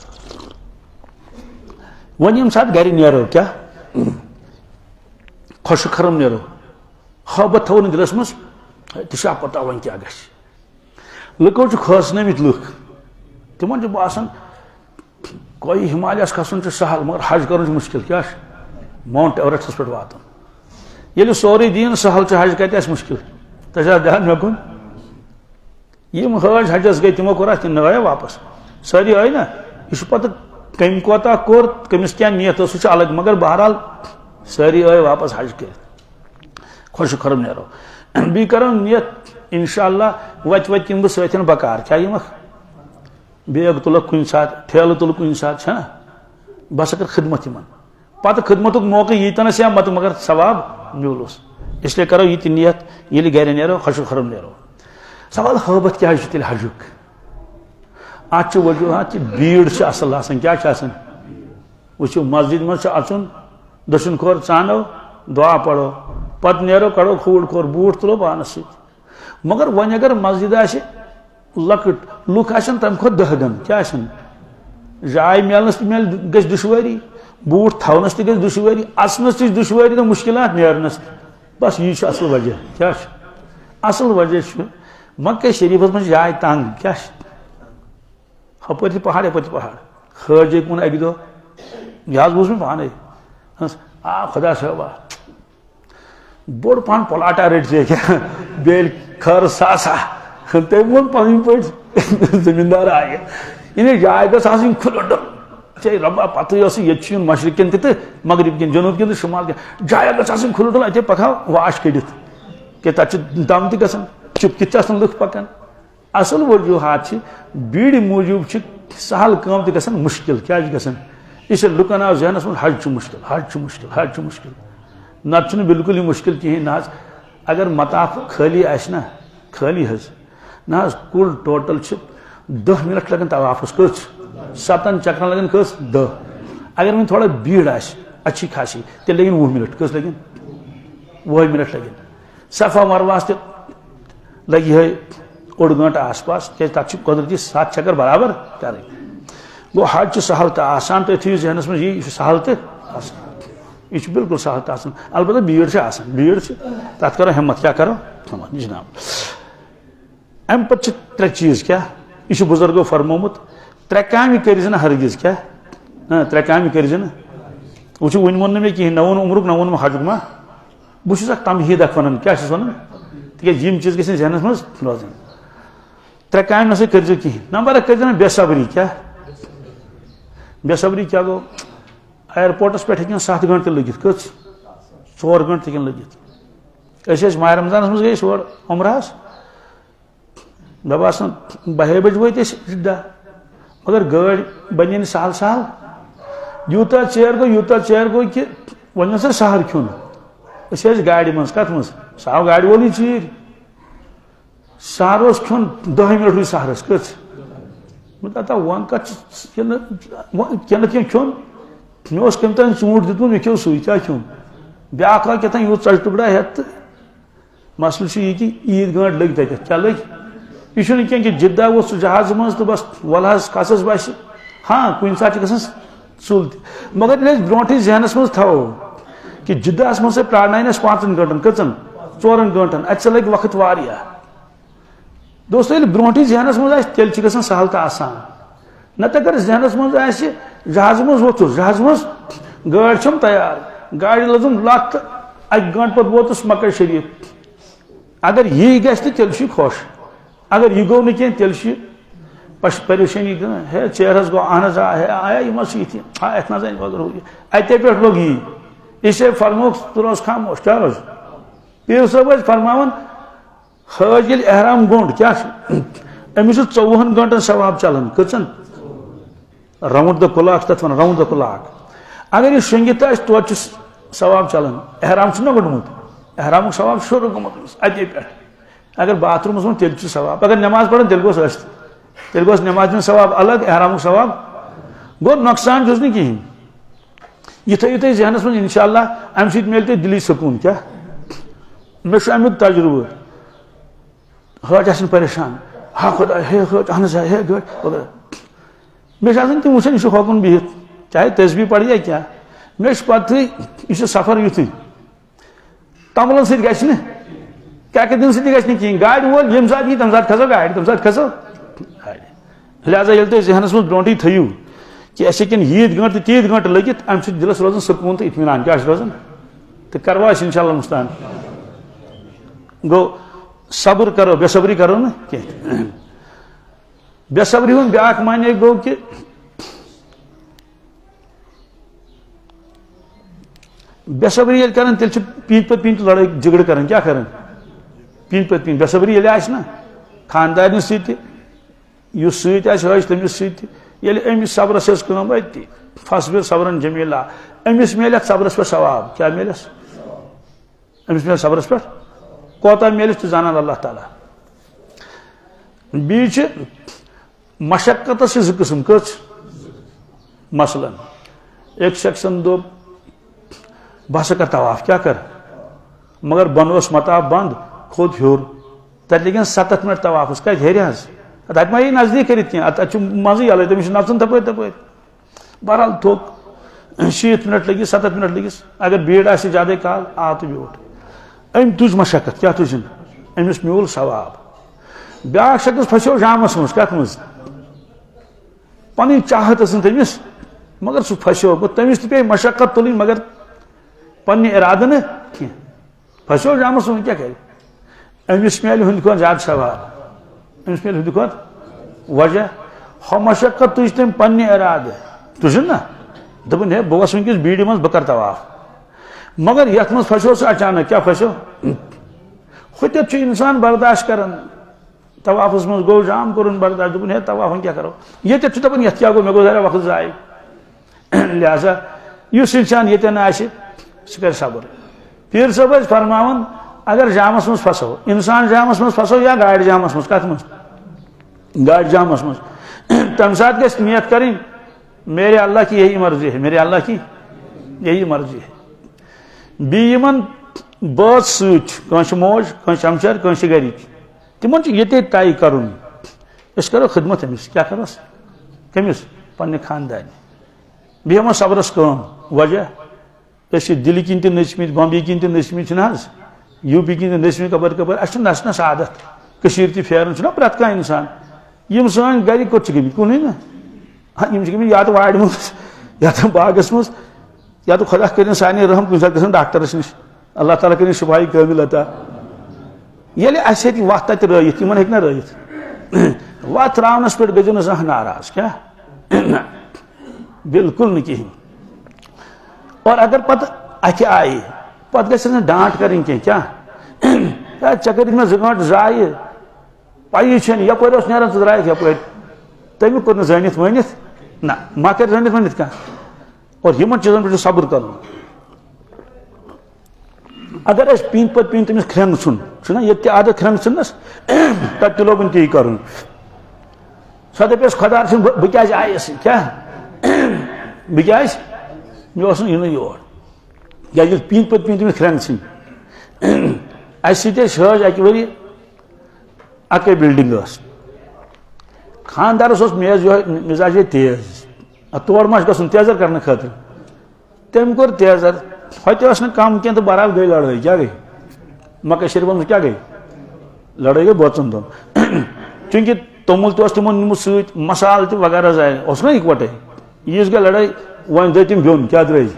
وۄنۍ ییٚمہِ ساتہٕ گرِ نیرو کیٛاہ خۄشک خرم نیرو حٲبت تھاوو نہٕ دِلس منٛز تہِ چھا پتہ وۄنۍ کیٛاہ گژھِ لُکو چھِ کھوژنٲومٕتۍ لُکھ تِمن چھُ باسان کوی ہمالیہس کھسُن چھُ سہل مگر حج کرُن چھُ مُشکل کیٛاہ چھُ ماوُنٹ ایوریسٹس پٮ۪ٹھ واتُن ییٚلہِ سورُے دیٖن سہل چھُ حج کتہِ آسہِ مُشکل تۄہہِ چھا دھیان مےٚ کُن یِم حٲج حجس گٔے تِمو کوٚر اتھ تِم آیا واپس سٲری آیہِ نا یہِ چھُ پتہٕ کٔمۍ کوتاہ کوٚر کٔمِس کیٛاہ نیت ٲس سُہ چھُ الگ مگر بہرحال سٲری آیہِ واپس حج کٔرِتھ خۄشک خرم نیرو بیٚیہِ کرو نیت انشاء اللہ وتہِ وتہِ یِمہٕ بہٕ سۭتۍ بکار کیٛاہ یِمکھ بیگ تُلکھ کُنہِ ساتہٕ ٹھیلہٕ تُلہٕ کُنہِ ساتہٕ چھنا بہٕ ہسا کر خدمت یِمن پتہٕ خدمتُک موقعہٕ ییٖتنس یا متہٕ مگر ثواب میوٗلُس اس لیے کرو یہِ تہِ نیت ییٚلہِ گرِ نیرو خۄشک خرم نیرو سوال حٲبت کیٛازِ چھُ تیٚلہِ حجُک اتھ چھِ وجوہات کہِ بیٖڑ چھِ اصل آسان کیٛاہ چھِ آسان وٕچھِو مسجد منٛز چھُ اژُن دٔچھُن کھور ژانو دعا پڑو پتہٕ نیرو کڑو کھوٗڑ کھور بوٗٹھ تُلو پانس سۭتۍ مگر وۄنۍ اگر مسجد آسہِ لۄکٕٹ لُکھ آسن تمہِ کھۄتہٕ دہ گن کیٛاہ آسن جاے میلنس تہِ میلہِ گژھِ دُشوٲری بوٗٹھ تھاونس تہِ گژھِ دُشوٲری اژنس تہِ چھِ دُشوٲری تہٕ مُشکلات نیرنس تہِ بس یی چھُ اصل وجہ کیٛاہ چھُ اصل وجہ چھُ مکہ شریفس منٛز جاے تنگ کیٛاہ چھِ ہپٲرۍ تہِ پہاڑ یپٲرۍ تہِ پہاڑ خٲرجے کُن اکہِ دۄہ یہِ حظ بوٗز مےٚ پانے آ خدا صٲبا بوٚڑ پہن پلاٹا رٔٹۍ ژےٚ کیٛاہ بیٚیہِ ییٚلہِ خٲر ساسا تٔمۍ ووٚن پنٕنۍ پٲٹھۍ زٔمیٖندار آیہِ یعنی جاے گٔژھ آسٕنۍ کھُلہٕ ڈُلہٕ ژے رۄبا پتہٕ ٲسٕے ییٚتہِ چھُ یُن مشرق کٮ۪ن تہِ تہٕ مغرب کٮ۪ن جنوٗب کٮ۪ن تہٕ شُمال کٮ۪ن جاے گٔژھ آسٕنۍ کھُلہٕ ڈُلہٕ اتے پکہو واش کٔڑِتھ کہِ تتہِ چھُ دم تہِ گژھان چُپکِتھ تہِ آسان لُکھ پکان اصل وجوہات چھِ بیٖڑِ موٗجوٗب چھِ سہل کٲم تہِ گژھان مُشکل کیٛازِ چھِ گژھان یہِ چھِ لُکن آو ذہنس منٛز حج چھُ مُشکل حج چھُ مُشکل حج چھُ مُشکل نتہٕ چھُنہٕ بالکل یہِ مُشکل کِہینۍ نہ حظ اگر مطاف خٲلی آسہِ نا خٲلی حظ نہ حظ کُل ٹوٹل چھِ دہ منٹ لگان طوافس کٔژ ستن چکرن لگان کٔژ دہ اگر وۄنۍ تھوڑا بیٖڑ آسہِ اچھی خاصی تیٚلہِ لگن وُہ منٹ کٔژ لگن وُہے منٹ لگن صفا مرواہس تہِ لگہِ یِہے اوٚڑ گٲنٹہٕ آس پاس کیٛازِ تتھ چھِ قۄدرتی ستھ چکر برابر کرٕنۍ گوٚو حج چھُ سہل تہٕ آسان تُہۍ تھٲیِو ذہنس منٛز یی یہِ چھُ سہل تہٕ آسان یہ بالکل سہل تہٕ آسان البتہ بیٖڑ چھِ آسان بیٖڑ چھِ تتھ کرو ہمت کیٛاہ کرو ہمت جناب امہِ پتہٕ چھِ ترٛےٚ چیٖز کیٛاہ یہ چھُ بُزرگو فرمومُت ترٛےٚ کامہِ کٔرزِ نہٕ ہرگز کیٛاہ ترٛےٚ کامہِ کٔرزِ نہٕ وٕچھِو وُنہِ ووٚن نہٕ مےٚ کِہینۍ نہ ووٚن عمرُک نہ ووٚن حجُک ما بہٕ چھُس اکھ تمہیٖد اکھ ونان کیٛاہ چھُس ونان تِکیٛازِ یِم چیٖز گژھن ذہنس منٛز روزٕنۍ ترٛےٚ کامہِ نسا کٔرزیٚو کِہینۍ نمبر اکھ کٔرزیٚو نہٕ بے صبری کیٛاہ بے صبری کیٛاہ گوٚو ایرپورٹس پٮ۪ٹھ ہیٚکن ستھ گٲنٹہٕ تہِ لٔگِتھ کٔژ ژور گٲنٹہٕ تہِ ہیٚکن لٔگِتھ أسۍ ٲسۍ ماہِ رمضانس منٛز گٔے أسۍ اور عمرہس مےٚ باسان بہے بجہِ وٲتۍ أسۍ جدہ مگر گٲڑۍ بنے نہٕ سہل سہل یوٗتاہ ژیر گوٚو یوٗتاہ ژیر گوٚو کہِ وۄنۍ اوس اَسہِ سہر کھیوٚن أسۍ ٲسۍ گاڑِ منٛز کتھ منٛز سُہ آو گاڑِ وولٕے ژیٖرۍ سہر اوس کھیوٚن دہہِ منٹ روٗدۍ سہرس کٔژ دپا وۄنۍ کتھ چھِ کیٚنہہ کینٛہہ کھیوٚن مےٚ اوس کٔمۍ تانۍ ژوٗنٛٹھ دیُتمُت مےٚ کھیوٚو سُے کیٛاہ کھیوٚن بیٛاکھ آو کیٛاہ تانۍ یوٗت ژۄچہِ ٹُکڑا ہٮ۪تھ تہٕ مسلہٕ چھُ یہِ کہِ عیٖد گٲنٛٹھ لٔگۍ تتٮ۪تھ کیٛاہ لٔگۍ یہ چھُنہٕ کینٛہہ کہِ جدہ ووت سُہ جہازٕ منٛز تہٕ بس وَلہٕ حظ کھسس باسہِ ہاں کُنہِ ساتہٕ چھِ گژھان ژوٚل تہِ مگر ییٚلہِ أسۍ برونٛٹھٕے ذہنس منٛز تھاوو کہِ جدہس منٛز سۄ پرٛارناوین اَسہِ پانٛژن گٲنٛٹن کٔژن ژورن گٲنٛٹن اتہِ سا لگہِ وقت واریاہ دوستو ییٚلہِ برونٛٹھٕے ذہنس منٛز آسہِ تیٚلہِ چھِ گژھان سہل تہٕ آسان نتہٕ اگر ذہنس منٛز آسہِ جہازٕ منٛز ووٚتھُس جہازٕ منٛز گٲڑۍ چھم تیار گاڑِ لٔجٕم لَتھ تہٕ اکہِ گٲنٛٹہٕ پتہٕ ووتُس مکہ شریٖف اگر یی گژھِ تہٕ تیٚلہِ چھُ یہِ خۄش اگر یہِ گوٚو نہٕ کینٛہہ تیٚلہِ چھُ پش پریشٲنی گٔے ہے ژیر حظ گوٚو اہن حظ آ ہے آیا یِم حظ چھِ یِتھۍ آ یتھ نظر وغیرہ ہُہ یہِ اتے پٮ۪ٹھ لوٚگ یی اسے فرموکھ ژٕ روز خاموش کیٛاہ حظ پیٖر صٲب ٲسۍ فرماوان حٲج ییٚلہِ احرام گوٚنٛڈ کیٛاہ چھُ أمِس چھُ ژوٚوُہن گٲنٛٹن ثواب چلان کٔژن راوُنڈ د کُلاک چھِ تتھ ونان راوُنڈ د کُلاک اگر یہِ شۄنٛگِتھ آسہِ توتہِ چھُ ثواب چلان احرام چھُنہ گوٚنٛڈمُت احرامُک ثواب چھُ شروٗع گوٚمُت أمِس اتے پٮ۪ٹھ اگر باتھ روٗمس منٛز تیٚلہِ چھُ ثواب اگر نٮ۪ماز پران تیٚلہِ گوٚژھ ٲسۍ تیٚلہِ گوٚژھ نٮ۪مازِ ہُنٛد ثواب الگ احرامُک ثواب گوٚو نۄقصان چھُس نہٕ کِہینۍ یہِ تھٲیِو تُہۍ ذہنس منٛز انشاء اللہ امہِ سۭتۍ میلہِ تۄہہِ دِلی سکوٗن کیٛاہ مےٚ چھُ امیُک تجربہٕ حٲج آسن پریشان ہا خۄدا ہے حٲج اہن حظ آ ہے گٲڑۍ وغیرہ مےٚ چھُ آسان تِم وٕچھان یہِ چھُ ہوکُن بِہِتھ چاہے تسبیٖح پرِ یا کیٛاہ مےٚ چھُ پتہٕے یہِ چھُ سفر یُتھُے تمبلن سۭتۍ گژھِ نہٕ کیٛاہ دِنہٕ سۭتۍ گژھِ نہٕ کِہینۍ گاڑِ وول ییٚمہِ ساتہٕ یی تمہِ ساتہٕ کھسو گاڑِ تمہِ ساتہٕ کھسو گاڑِ لہٰذا ییٚلہِ تُہۍ ذہنس منٛز برونٛٹھٕے تھٲیِو کہِ اَسہِ ہیٚکن ییٖتۍ گٲنٛٹہٕ تہٕ تیٖتۍ گٲنٛٹہٕ لٔگِتھ امہِ سۭتۍ دِلس روزان سکوٗن تہٕ اطمینان کیٛاہ چھُ روزان تہٕ کروا أسۍ انشاء اللہ مُستان گوٚو صبر کرو بے صبری کرو نہٕ کینٛہہ بے صبری ہُنٛد بیٛاکھ معنے گوٚو کہِ بے صبری ییٚلہِ کران تیٚلہِ چھِ پیٖنتہِ پتہٕ پیٖنتہِ لڑٲے جگڑٕ کران کیٛاہ کران پیٖنتہِ پتہٕ پیٖنتہِ بے صبری ییٚلہِ آسہِ نا خاندارنہِ سۭتۍ تہِ یُس سۭتۍ آسہِ حٲج تٔمِس سۭتۍ تہِ ییٚلہِ أمِس صبرس ٲس کٲم أتی فصبر صبرن جمیٖلا أمِس میلہِ اتھ صبرس پٮ۪ٹھ ثواب کیٛاہ میلٮ۪س أمِس میلہِ صبرس پٮ۪ٹھ کوتاہ میلٮ۪س تہِ زانان اللہ تعالیٰ بیچ مشقت سے زٕ قسم کٔژ مثلاً ایک شخصن دوٚپ بہٕ ہسا کر طواف کیٛاہ کر مگر بۄنہٕ اوس مطاف بنٛد کھوٚت ہیوٚر تتہِ لٔگن ستتھ منٹ طوافس کتہِ ہیٚرِ حظ تتہِ ما یی نزدیٖک کٔرِتھ کینٛہہ اتہِ چھُ منٛزٕے یلے تٔمِس چھُ نژُن تپٲرۍ تپٲرۍ بہرحال تھوٚک شیٖتھ منٹ لٔگِس ستتھ منٹ لٔگِس اگر بھیڑ آسہِ زیادے کال آو تہٕ بیوٗٹھ أمۍ تُج مشقت کیٛاہ تُجِن أمِس میوٗل ثواب بیٛاکھ شخص پھسیو جامس منٛز کتھ منٛز پنٕنۍ چاہت ٲس نہٕ تٔمِس مگر سُہ پھسیو گوٚو تٔمِس تہِ پیٚیہِ مشقت تُلٕنۍ مگر پننہِ ارادٕ نہٕ کینٛہہ پھسیو جامس منٛز کیٛاہ کرِ أمِس میلہِ ہُنٛدِ کھۄتہٕ زیادٕ ثواب أمِس میلہِ ہُنٛدِ کھۄتہٕ وجہ ہۄ مشقت تُج تٔمۍ پننہِ ارادٕ تُجِن نا دوٚپُن ہے بہٕ وسہٕ وٕنکیٚس بیٖڑِ منٛز بہٕ کرٕ طواف مگر یتھ منٛز پھسیو سُہ اچانک کیٛاہ پھسیو ہُتٮ۪تھ چھُ انسان برداشت کران طوافس منٛز گوٚو جام کوٚرُن برداشت دوٚپُن ہے طواف وۄنۍ کیٛاہ کرو ییٚتٮ۪تھ چھُ دپان یتھ کیٛاہ گوٚو مےٚ گوٚو ذرا وقت ضایع لہذا یُس انسان ییٚتٮ۪ن آسہِ سُہ کرِ صبر پیٖر صٲب ٲسۍ فرماوان اگر جامس منٛز پھسو انسان جامس منٛز پھسو یا گاڑِ جامس منٛز کتھ منٛز گاڑِ جامس منٛز تمہِ ساتہٕ گژھِ نیت کرٕنۍ میرے اللہ کی یہی مرضی ہے میرے اللہ کی یہی مرضی ہے بیٚیہِ یِمن بٲژ سۭتۍ چھُ کٲنٛسہِ موج کٲنٛسہِ ہمشر کٲنٛسہِ گرِکۍ تِمن چھُ ییٚتے طے کرُن أسۍ کرو خدمت أمِس کیٛاہ کروس کٔمِس پننہِ خاندانہِ بیٚیہِ ہٮ۪مو صبرس کٲم وجہ أسۍ چھِ دِلہِ کِنۍ تہِ نٔژمٕتۍ بمبے کِنۍ تہِ نٔژمٕتۍ چھِنہ حظ یوٗ پی کِنۍ تہِ نٔژمٕتۍ کپٲرۍ کپٲرۍ اَسہِ چھُ نژنس عادت کٔشیٖر تہِ پھیران چھُنہ پرٛٮ۪تھ کانٛہہ اِنسان یِم سٲنۍ گرِکۍ کوٚت چھِ گٔمٕتۍ کُنُے نہ یِم چھِ گٔمٕتۍ یا تہٕ وارِ منٛز یا تہٕ باغس منٛز یا تہٕ خۄدا کٔرِنۍ سانہِ رحم کُنہِ ساتہٕ گژھن ڈاکٹرس نِش اللہ تعالیٰ کٔرِنۍ شِفایہِ کٲمِل عطا ییٚلہِ اَسہِ ہیٚکہِ وتھ تتہِ رٲیِتھ یِمن ہیٚکہِ نہ رٲیِتھ وتھ ترٛاونس پٮ۪ٹھ گٔژھِو نہٕ زانٛہہ ناراض کیٛاہ بالکل نہٕ کِہینۍ اور اگر پتہٕ اَتھِ آیہِ پتہٕ گژھِ نہٕ ڈانٹ کرٕنۍ کینٛہہ کیٛاہ ژےٚ کٔرِتھ مےٚ زٕ گٲنٛٹہٕ ضایہِ پَیی چھَنہٕ یپٲرۍ اوس نیران ژٕ درٛایکھ یپٲرۍ تٔمۍ کوٚر نہٕ زٲنِتھ ؤنِتھ نہ ما کَرِ زٲنِتھ ؤنِتھ کانٛہہ اور یِمن چیٖزن پٮ۪ٹھ چھُ صبر کرُن اگر أسۍ پیٖنتہِ پتہٕ پیٖنتہِ تٔمِس کھرٛٮ۪نہٕ ژھُن چھُنہ ییٚتہِ تہِ عادت کھرٛٮ۪نہٕ ژھٕننس تتہِ تہِ لوگُن تی کرُن سۄ دپیس خۄدا رٔچھِنۍ بہٕ کیٛازِ آیس کیٛاہ بہٕ کیٛازِ مےٚ اوس نہٕ یِنُے یور کیٛازِ ییٚلہِ پیٖنتہِ پتہٕ پیٖنتہِ تٔمِس کھرٛٮ۪نہٕ ژھٕنۍ اَسہِ سۭتۍ ٲسۍ حٲج اَکہِ ؤری اَکٕے بِلڈِنگ ٲس خاندارس اوس میز یِہوے مِزاجے تیز تور ما چھُ گژھُن تیزر کرنہٕ خٲطرٕ تٔمۍ کوٚر تیزر ہوٚتہِ ٲس نہٕ کم کینٛہہ تہٕ برابر گٔے لڑٲے کیٛاہ گٔے مکہ شریفس منٛز کیٛاہ گٔے لڑٲے گٔے بٲژن دۄن چوٗنٛکہِ توٚمُل تہِ اوس تِمو نیوٗمُت سۭتۍ مسالہٕ تہِ وغیرہ زایہِ اوس نا اِکوٹے ییٖژ گٔے لڑٲے وۄنۍ دٔے تِم بیوٚن کیٛاہ درٛٲے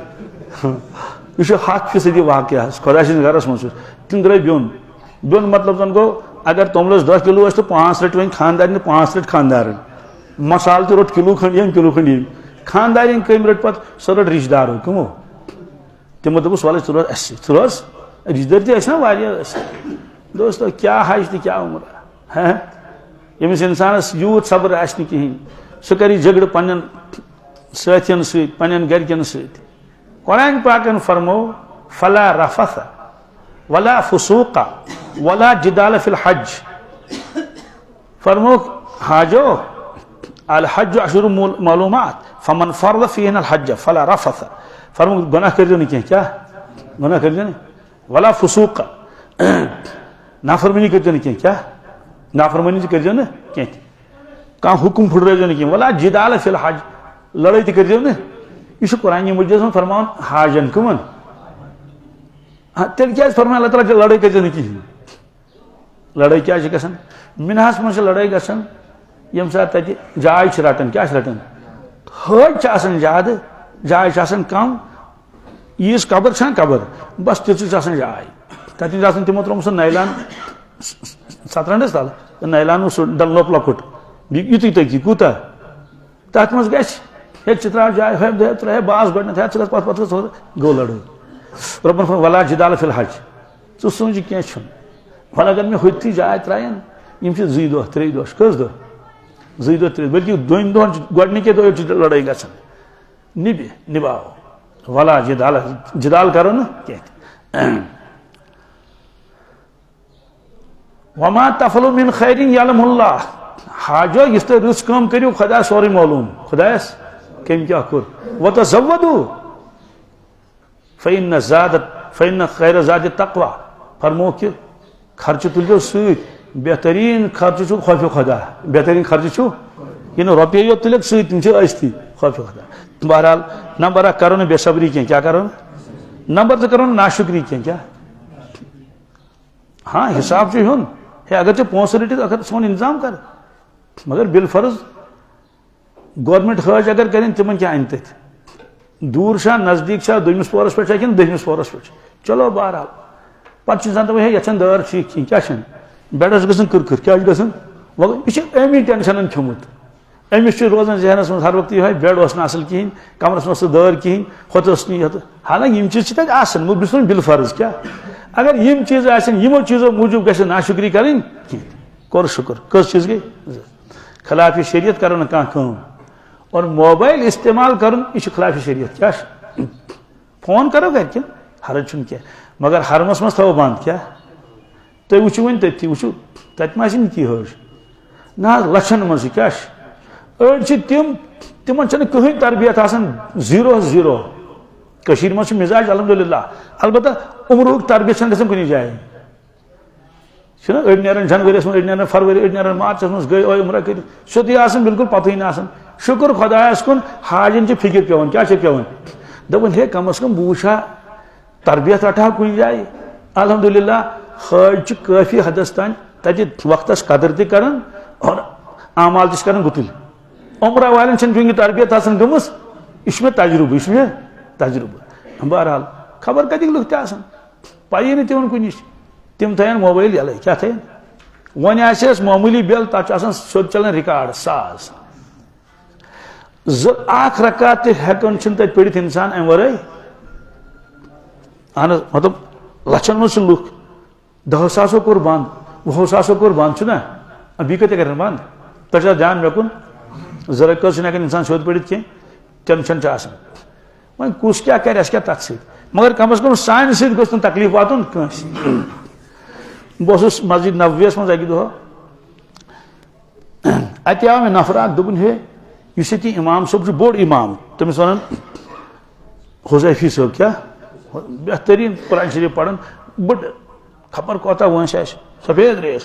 یہ چھُ ہتھ فیٖصدی واقعہ حظ خۄدا سٕنٛدِس گرس منٛز چھُ تِم درٛاے بیوٚن بیوٚن مطلب زن گوٚو اگر توٚملس دہ کِلوٗ ٲسۍ تہٕ پانٛژھ رٔٹۍ وۄنۍ خاندارنہِ پانٛژھ رٔٹۍ خاندارن مسالہٕ تہِ روٚٹ کِلوٗ کھنٛڈ ییٚمۍ کِلوٗ کھنٛڈ ییٚمۍ خاندارٮ۪ن کٔمۍ رٔٹ پتہٕ سۄ رٔٹ رِشتہٕ دارو کٕمو تِمو دوٚپُس وَلہٕ ژٕ روز اَسہِ سۭتۍ ژٕ روز رِشتہٕ دٲری تہِ ٲسۍ نا واریاہ ٲسۍ دوستو کیٛاہ حج تہٕ کیٛاہ عُمرا ہاں ییٚمِس اِنسانس یوٗت صبر آسہِ نہٕ کِہینۍ سُہ کَرِ جھگڑٕ پننٮ۪ن سٲتھین سۭتۍ پننٮ۪ن گرِکٮ۪ن سۭتۍ قرآن پاکن فرمو فلا رفث ولا فسوق ولا جدال فی الحج فرموک حاجو الحج اشہر معلومات فمن فرض فیہن الحج فلا رفث فرموک گناہ کٔرزیو نہٕ کینٛہہ کیٛاہ گناہ کٔرزیو نہٕ ولا فسوق نافرمٲنی کٔرزیو نہٕ کینٛہہ کیٛاہ نافرمٲنی تہِ کٔرزیو نہٕ کینٛہہ کانٛہہ حُکُم پھٕٹرٲیزیو نہٕ کینٛہہ ولا جدال فی الحج لڑٲے تہِ کٔرزیو نہٕ یہ چھُ قرآنہِ مجیدس منٛز فرماوان حاجن کٕمن تیٚلہِ کیٛازِ فرماے اللہ تعالیٰ لڑٲے کٔرزیو نہٕ کِہینۍ لڑٲے کیٛازِ چھِ گژھان مِنہس منٛز چھِ لڑٲے گژھان ییٚمہِ ساتہٕ تتہِ جاے چھِ رٹان کیٛاہ چھِ رٹان حٲج چھِ آسان زیادٕ جاے چھِ آسان کم ییٖژ قبر چھےٚ نہ قبر بس تِژٕے چھِ آسان جاے تتہِ چھِ آسان تِمو ترٛوومُت سُہ نایلان سترنڈس تل نایلان سُہ ڈنلوپ لۄکُٹ یُتُے تٔکی کوٗتاہ تتھ منٛز گژھِ ہیٚکہِ ژٕ ترٛاو جاے ہُہ دِ ترٛٲے باس گۄڈنیتھ ہے ژٕ گژھ پتہٕ پتہٕ گژھ گوٚو لڑٲے رۄبن فرموو ولا جدال فی الحج ژٕ سوٗنچہِ کینٛہہ چھُنہٕ وۄنۍ اگر مےٚ ہُتہِ جاے ترٛاین یِم چھِ زٕے دۄہ ترٛیٚیہِ دۄہ کٔژ دۄہ زٕے دۄہ ترٛےٚ بٔلکہِ دوٚنۍ دۄہن چھِ گۄڈنِکے دۄہ چھِ لڑٲے گژھان نِبہِ نِباو ولا جدال جدال کرو نہٕ کینٛہہ وما تفعلوا من خير يعلمه الله حاجو اس تہ رٕژ کٲم کٔرِو خۄدایس سورُے معلوٗم خۄدایس کٔمۍ کیٛاہ کوٚر وتزودوا فإن زادت فإن خیر زاد تقوا فرمو کہ خرچہ تُلِو سۭتۍ بہترین خرچہ چھُ خوفِ خدا بہترین خرچہ چھُ یہ رۄپیہِ یوت تُلِکھ سۭتۍ تِم چھِ ٲسۍتھٕے خوفِ خدا بہرحال نمبر اکھ کرو نہٕ بے صبری کینٛہہ کیٛاہ کرو نمبر زٕ کرو نہٕ ناشکری کینٛہہ کیٛاہ ہاں حساب چھُ ہیوٚن ہے اگر ژےٚ پونٛسہٕ رٔٹِتھ اگر سون انتظام کر مگر بالفرض گورمنٹ حٲج اگر کرن تمن کیٛاہ اَنہِ تتہِ دوٗر چھا نزدیٖک چھا دوٚیمِس پورس پٮ۪ٹھ چھا کِنہٕ دٔہمِس پورس پٮ۪ٹھ چلو بہرحال پتہٕ چھُ انسان دپان ہے یتھ چھنہٕ دٲر ٹھیٖک کِہیٖنۍ کیٛاہ چھنہٕ بیڈس گژھن کٕرکٕر کیٛاہ چھُ گژھان وۄنۍ یہِ چھُ امی ٹینشنن کھیوٚمُت أمِس چھُ روزان ذہنس منٛز ہر وقتہٕ یِہوے بیڈ اوس نہٕ اصل کِہیٖنۍ کمرس منٛز ٲس دٲر کِہیٖنۍ ہُتھ ٲس نہٕ یتھ حالانکہِ یِم چیٖز چھِ تتہِ آسان بہٕ چھُس بالفرض کیٛاہ اگر یِم چیٖز آسن یِمو چیٖزو موٗجوٗب گژھِ ناشکری کرٕنۍ کینٛہہ کوٚر شُکر کٔژ چیٖز گٔے خلاف شریعت کرو نہٕ کانٛہہ کٲم اور موبائل استعمال کرن یہ خلاف شریعت کیا فون کرو گھر کن حرج چھُنہٕ کینٛہہ مگر حرمس منٛز تھاوو بند کیا تُہۍ وٕچھِو وۄنۍ تٔتھی وٕچھِو تتہِ ما آسہِ نہٕ تی حٲج نہ حظ لچھن منٛز کیٛاہ چھِ أڑۍ چھِ تِم تِمن چھنہٕ کٕہٕنۍ تربیت آسان زیٖرو زیٖرو کٔشیٖرِ منٛز چھُ مزاج الحمدللہ البتہ عمرُک تربیت چھنہٕ گژھان کُنہِ جایہِ چھُنہ أڑۍ نیران جنؤریَس منٛز أڑۍ نیران فروری أڑۍ نیران مارچس منٛز گٔے ٲے عمرہ کٔرِتھ سیوٚدُے آسان بالکل پتہٕے نہٕ آسان شکر خۄدایس کُن حاجن چھِ فکر پیوان کیٛاہ چھِ پیوان دپان ہے کم از کم بہٕ وٕچھِ ہا تربیت رٹہا کُنہِ جایہِ الحمدللہ حٲج چھِ کٲفی حدس تانۍ تتہِ وقتس قدر تہِ کران اور اعمال تہِ چھِ کران گُتٕلۍ عمرہ والٮ۪ن چھنہٕ چوٗنٛکہِ تربیت آسان گٔمٕژ یہِ چھُ مےٚ تجرُبہٕ یہِ چھُ مےٚ تجرُبہٕ بہرحال خبر کتِکۍ لُکھ تہِ آسان پایی نہٕ تِمن کُنِچ تِم تھاین موبایل یلے کیٛاہ تھاین وۄنۍ آسہِ اَسہِ معموٗلی بِل تتھ چھُ آسان سیوٚد چلان رِکاڈ ساز زٕ اکھ رکعت تہِ ہٮ۪کان چھُنہٕ تتہِ پٔرِتھ انسان امہِ ورٲے اہن حظ مطلب لچھن منٛز چھِ لُکھ دہو ساسو کوٚر بنٛد وُہو ساسو کوٚر بنٛد چھُنہ بیٚیہِ کتہِ کرن بنٛد تۄہہِ چھا دھیان مےٚ کُن زٕ رۄپیہِ چھُنہٕ ہٮ۪کان انسان سیوٚد پٔرِتھ کینٛہہ ٹینشن چھُ آسان وۄنۍ کُس کیٛاہ کرِ اَسہِ کیٛاہ تتھ سۭتۍ مگر کم از کم سانہِ سۭتۍ گوٚژھ نہٕ تکلیف واتُن کٲنٛسہِ بہٕ اوسُس مسجد نبویَس منٛز اکہِ دۄہ اتہِ آو مےٚ نفر اکھ دوٚپُن ہے یُس ییٚتہِ امام صٲب چھُ بوٚڑ امام تٔمِس ونان حُزیفی صٲب کیٛاہ بہتریٖن قرآن شریٖف پران بٔڑ خبر کوتاہ وٲنٛس آسہِ سفید ریش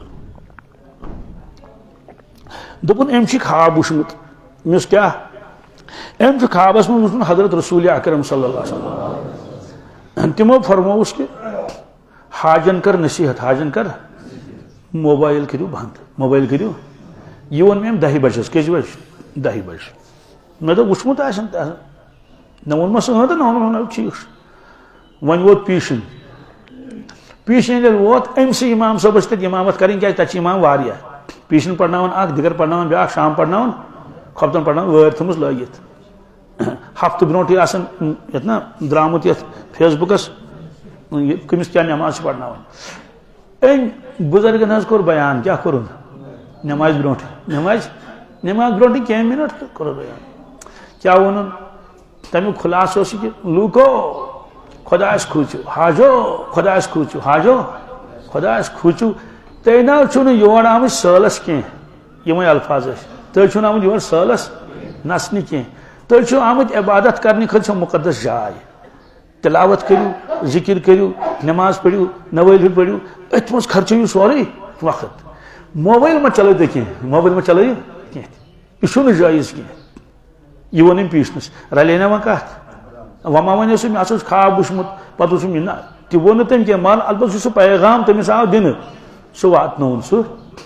دوٚپُن أمۍ چھُ خواب وٕچھمُت مےٚ اوس کیٛاہ أمۍ چھُ خوابس منٛز وٕچھمُت حضرت رسول اکرم صلی اللہ علیہ وسلم تِمو فرمووُس کہِ حاجن کر نصیحت حاجن کر موبایل کٔرِو بنٛد موبایل کٔرِو یہِ ووٚن مےٚ أمۍ دہہِ بجہِ حظ کٔژِ بجہِ دہہِ بجہِ مےٚ دوٚپ وٕچھمُت آسن نہ ووٚنمس اۭں تہٕ نہ ووٚنمس ٹھیٖک چھُ وۄنۍ ووت پیٖشِن پیٖشِن ییٚلہِ ووت أمسٕے امام صٲبس چھِ تتہِ امامت کرٕنۍ کیٛازِ تتہِ چھِ امام واریاہ پیٖشِن پرناوان اکھ دِگر پرناوان بیاکھ شام پرناوان خۄفتن پرناوان وٲرۍ تھٲومٕژ لٲگِتھ ہفتہٕ برونٛٹھٕے آسان یتھ نا درامُت یتھ فیس بُکس کٔمِس کیٛاہ نٮ۪ماز چھِ پرناوٕنۍ أمۍ بُزرگن حظ کوٚر بیان کیٛاہ کوٚرُن نٮ۪مازِ برونٛٹھٕے نٮ۪مازِ نٮ۪مازِ برونٛٹھٕے کینٛہہ مِنٹ تہٕ کوٚرُن بیان کیٛاہ ووٚنُن تمیُک خُلاصہٕ اوس یہِ کہِ لوٗکو خۄدایس کھوٗژِو حاجو خۄدایس کھوٗژِو حاجو خۄدایس کھوٗژِو تُہۍ نہ حظ چھِو نہٕ یور آمٕتۍ سٲلس کینٛہہ یِمے الفاظ ٲسۍ تُہۍ چھِو نہٕ آمٕتۍ یور سٲلس نژنہِ کینٛہہ تُہۍ چھِو آمٕتۍ عبادت کرنہِ خٲطرٕ چھو مُقدس جاے تلاوت کٔرِو ذِکر کٔرِو نٮ۪ماز پٔرِو نوٲفِل پٔرِو أتھۍ منٛز خرچٲیِو سورُے وقت موبایل مہ چلٲیِو تُہۍ کینٛہہ موبایل مہ چلٲیِو کینٛہہ یہِ چھُنہٕ جٲیِز کینٛہہ یہِ ووٚن أمۍ پیٖشنس رلے نا وۄنۍ کتھ وۄنۍ ما ونیو سُہ مےٚ ہسا اوس خواب وٕچھمُت پتہٕ اوسُم یہِ نہ تہِ ووٚن نہٕ تٔمۍ کینٛہہ مگر البتہ چھُ سُہ پیغام تٔمِس آو دِنہٕ سُہ واتنووُن سُہ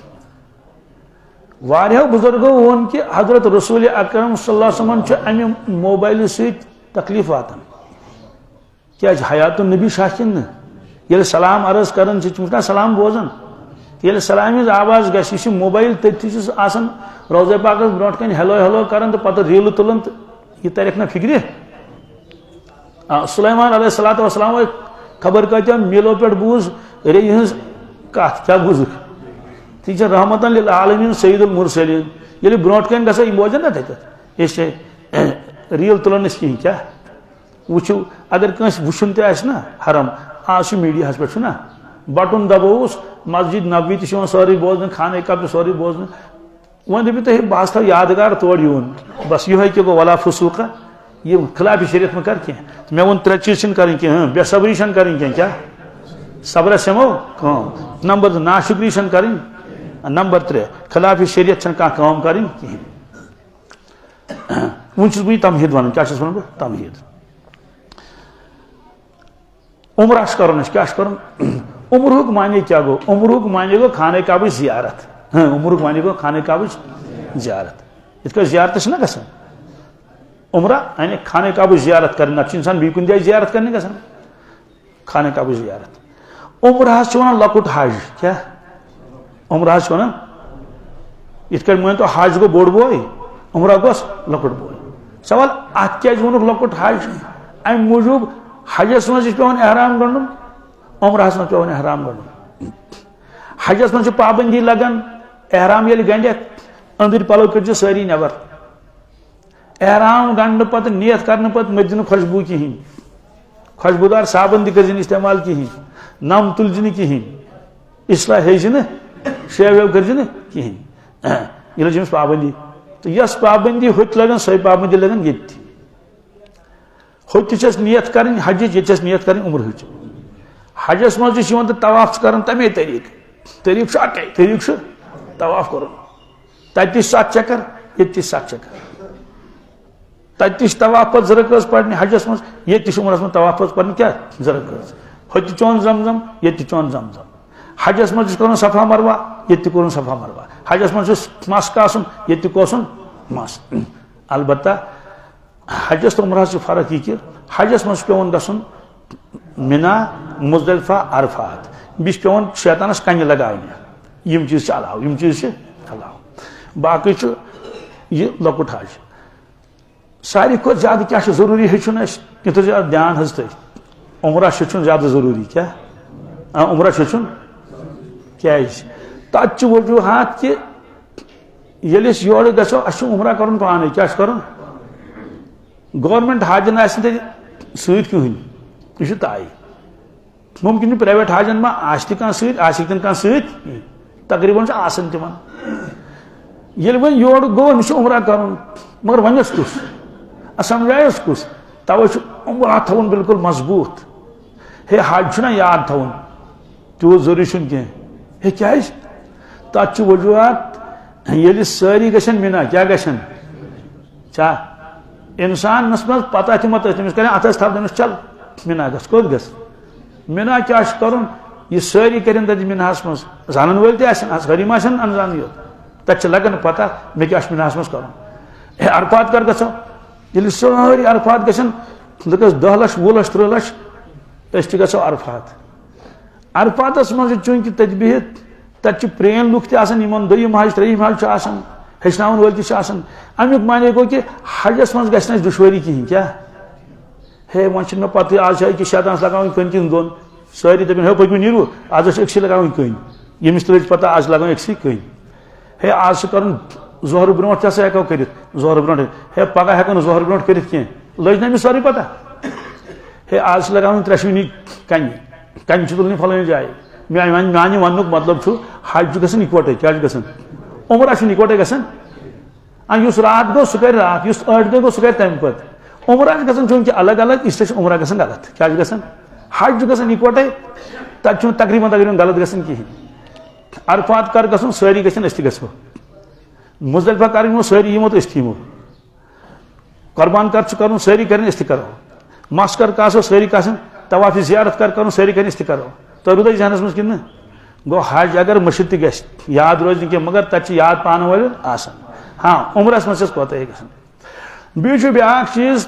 واریاہو بُزرگو ووٚن کہِ حضرت رسول اکرم صلی اللہ علیہ وسلمن چھُ امہِ موبایلہٕ سۭتۍ تکلیف واتان کیٛازِ حیات النبی شاکِن نہٕ ییٚلہِ سلام عرض کران چھِ چھُ نہ سلام بوزان ییٚلہِ سلامہِ ہٕنٛز آواز گژھِ یہِ چھُ موبایل تٔتھی چھُس آسان روزے پاکس برونٛٹھ کنہِ ہیلو ہیلو کران تہٕ پتہٕ ریٖلہٕ تُلان تہٕ یہِ ترٮ۪کھ نہ فِکرِ سُلیمان علیہ الصلوۃ والسلام خبر کۭتیاہ میٖلو پٮ۪ٹھ بوٗز ریٚیہِ ہٕنٛز کتھ کیٛاہ بوٗزُکھ تی چھِ رحمتن للعالمیٖن سید المرسلیٖن ییٚلہِ برونٛٹھ کَنہِ گژھو یِم بوزن نہ تتٮ۪تھ أسۍ چھِ ریٖل تُلان أسۍ کِہیٖنۍ کیٛاہ وٕچھِو اگر کٲنٛسہِ وٕچھُن تہِ آسہِ نا حرم آز چھُ میٖڈیاہس پٮ۪ٹھ چھُنہ بٹُن دبووُس مسجد نبوی تہِ چھِ یِوان سورُے بوزنہٕ خانہ کعبہ تہِ سورُے بوزنہٕ وہ دپی تھی بہت تھو یادگار تور یون بس یہ کہ گو ولا فسوقہ یہ خلاف شریعت میں کر کی مے ون ترے چیز چھ کریں کی بے صبری چھ کریں کی کیا صبرس ہمو کام نمبر دو ناشکری چھ کریں نمبر ترے خلاف شریعت چھ کھانا کام کریں کہین ون چھس بہ تمہید ون کیا چھس ون بہ تمہید عمرہ کرن کیا کرن عمرہ معنی کیا گو عمرہ معنی گو خانہ کعبہ زیارت ہاں عمرہ معنی گو خانہ کعبہ زیارت اس کا زیارت چھ نہ گژھان عمرہ یعنی خانہ کعبہ زیارت کرنا انسان بی کن جائے زیارت کرنے گژھان خانہ کعبہ زیارت عمرہ چھ ونان لکٹ حج کیا عمرہ چھ ونان یت کن مون تو حج گو بوڑ بوے عمرہ گوس لکٹ بوے سوال ات کیا ونک لکٹ حج ام موجوب حجس مز پیون احرام گنڈن عمرہس مز پیون احرام گنڈن حجس مز پابندی لگان احرام یل گنڈت اندر پلو کڑ ساری نبر احرام گنڈ پتہ نیت کرنے پتہ مدن خوشبو کہین خوشبودار صابن تہ کر استعمال کہین نم تلجن کہین اصلاح ہیجن شیو ویو کرجن کہین یہ جمس پابندی تو یس پابندی ہوت لگان سی پابندی لگان یہ ہوت چھس نیت کریں حج یہ چھس نیت کریں عمرہ حجس مز تو طواف کران تمے طریقہ طریقہ اکے طریقہ طواف کرن تتہ سات چکر یہ سات چکر تتہ طواف پتہ زرکس پڑھنے حجس مز یہ عمرس مز طواف پتہ پڑھنے کیا زرکس ہوت چون زمزم یہ چون زمزم حجس مز کرن صفا مروہ یہ کرن صفا مروہ حجس مز مس کاسن یہ کوسن مس البتہ حجس تو عمرہ سے فرق یہ کہ حجس مز پیون گژھن منا مزدلفہ عرفات بیس پیون شیطانس کنہ لگاونہ یم چیز علاوہ یم چیز علاوہ باقی یہ لکٹ حج ساری کھت زیادہ کیا ضروری ہیچن اس یہ تو زیادہ دھیان حض تھی عمرہ ہیچن زیادہ ضروری کیا عمرہ ہیچن کیا تت وجوہات کہ یل یور گھو اس عمرہ کرن پانے کیا کرن گورنمنٹ حاجن آسن ست کہین یہ تائی ممکن پرائیویٹ حاجن ما آس تہ کھانا ست آس کھانا ست تقریباً آسان تمن یل ون یور گو امس عمرہ کرن مگر ونس کس سمجھائس کس توے عمرہ تھون بالکل مضبوط ہے حج چھنا یاد تھون تیوت ضروری چھن کی ہے کیا تت وجوہات یل ساری گھن منا کیا گھن چا انسان مز پتہ تمہ تمس کریں اتس تھو دمس چل منا گھس کوت گھس منا کیا کرن یہ ساری کرن تت مناہس مز زانن ول تہ آسن حریم آسن انزان یوت تت لگان پتہ مے کیا مناہس مز کرن ہے عرفات کر گھو یل ساری عرفات گھن لگس دہ لچھ وُہ لچھ ترہ لچھ اس تہ گھو عرفات عرفاتس مز چونکہ تت بہت تت پرین لوک تہ آسان یمن دویم حج تریم حج آسان ہچناون ول تہ آسان امیک معنی گو کہ حجس مز گژھِ نہٕ دشواری کہین کیا ہے ون چھ مے پتہ آج ہے کہ شیطانس لگاوٕنۍ کن کن دون ساری دپن ہے پکو نیرو آج أکسٕے لگاوٕنۍ کن یمس تہ لٔج پتہ آج لگاوٕنۍ أکسٕے کن ہے آج چھ کرن ظہر برونٹ تہ ہسا ہیکو کرتھ ظہر برونٹ ہے پگہ ہیکو نہٕ ظہر برونٹ کرتھ کینٛہہ لٔج نہ أمِس سٲرٕے پتہ ہے آج چھ لگاوٕنۍ ترٛیشوٕنی کنہِ کنہِ چھِ تُلنہِ فلٲنۍ جایہِ میانہِ وننُک مطلب چھُ حج چھُ گژھان اکوٹے کیٛاہ چھُ گژھان عمرہ چھُنہٕ اکوٹے گژھان یُس رات گوٚو سُہ کرِ رات یُس ٲٹھِ دۄہ گوٚو سُہ کرِ تمہِ پتہٕ عمرہ چھُ گژھان چوٗنٛکہِ الگ الگ اس لیے چھُ عمرہ گژھان غلط کیٛاہ چھُ گژھان حج چھُ گژھان اکوٹے تتہِ چھُنہٕ تقریٖباً تقریٖباً غلط گژھان کِہینۍ عرفات کر گژھُن سٲری گژھن أسۍ تہِ گژھو مزدلفہ کر یِمو سٲری یِمو تہٕ أسۍ تہِ یِمو قربان کر چھُ کرُن سٲری کرن أسۍ تہِ کرو مس کر کاسو سٲری کاسن طواف زیارت کر کرُن سٲری کرن أسۍ تہِ کرو تۄہہِ روٗدا ذہنس منٛز کِنہٕ نہٕ گوٚو حج اگر مٔشِد تہِ گژھِ یاد روزِ نہٕ کینٛہہ مگر تتہِ چھِ یاد پانہٕ وٲلۍ آسان ہاں عمرس منٛز چھس کوتاہی گژھان بیٚیہِ چھُ بیاکھ چیٖز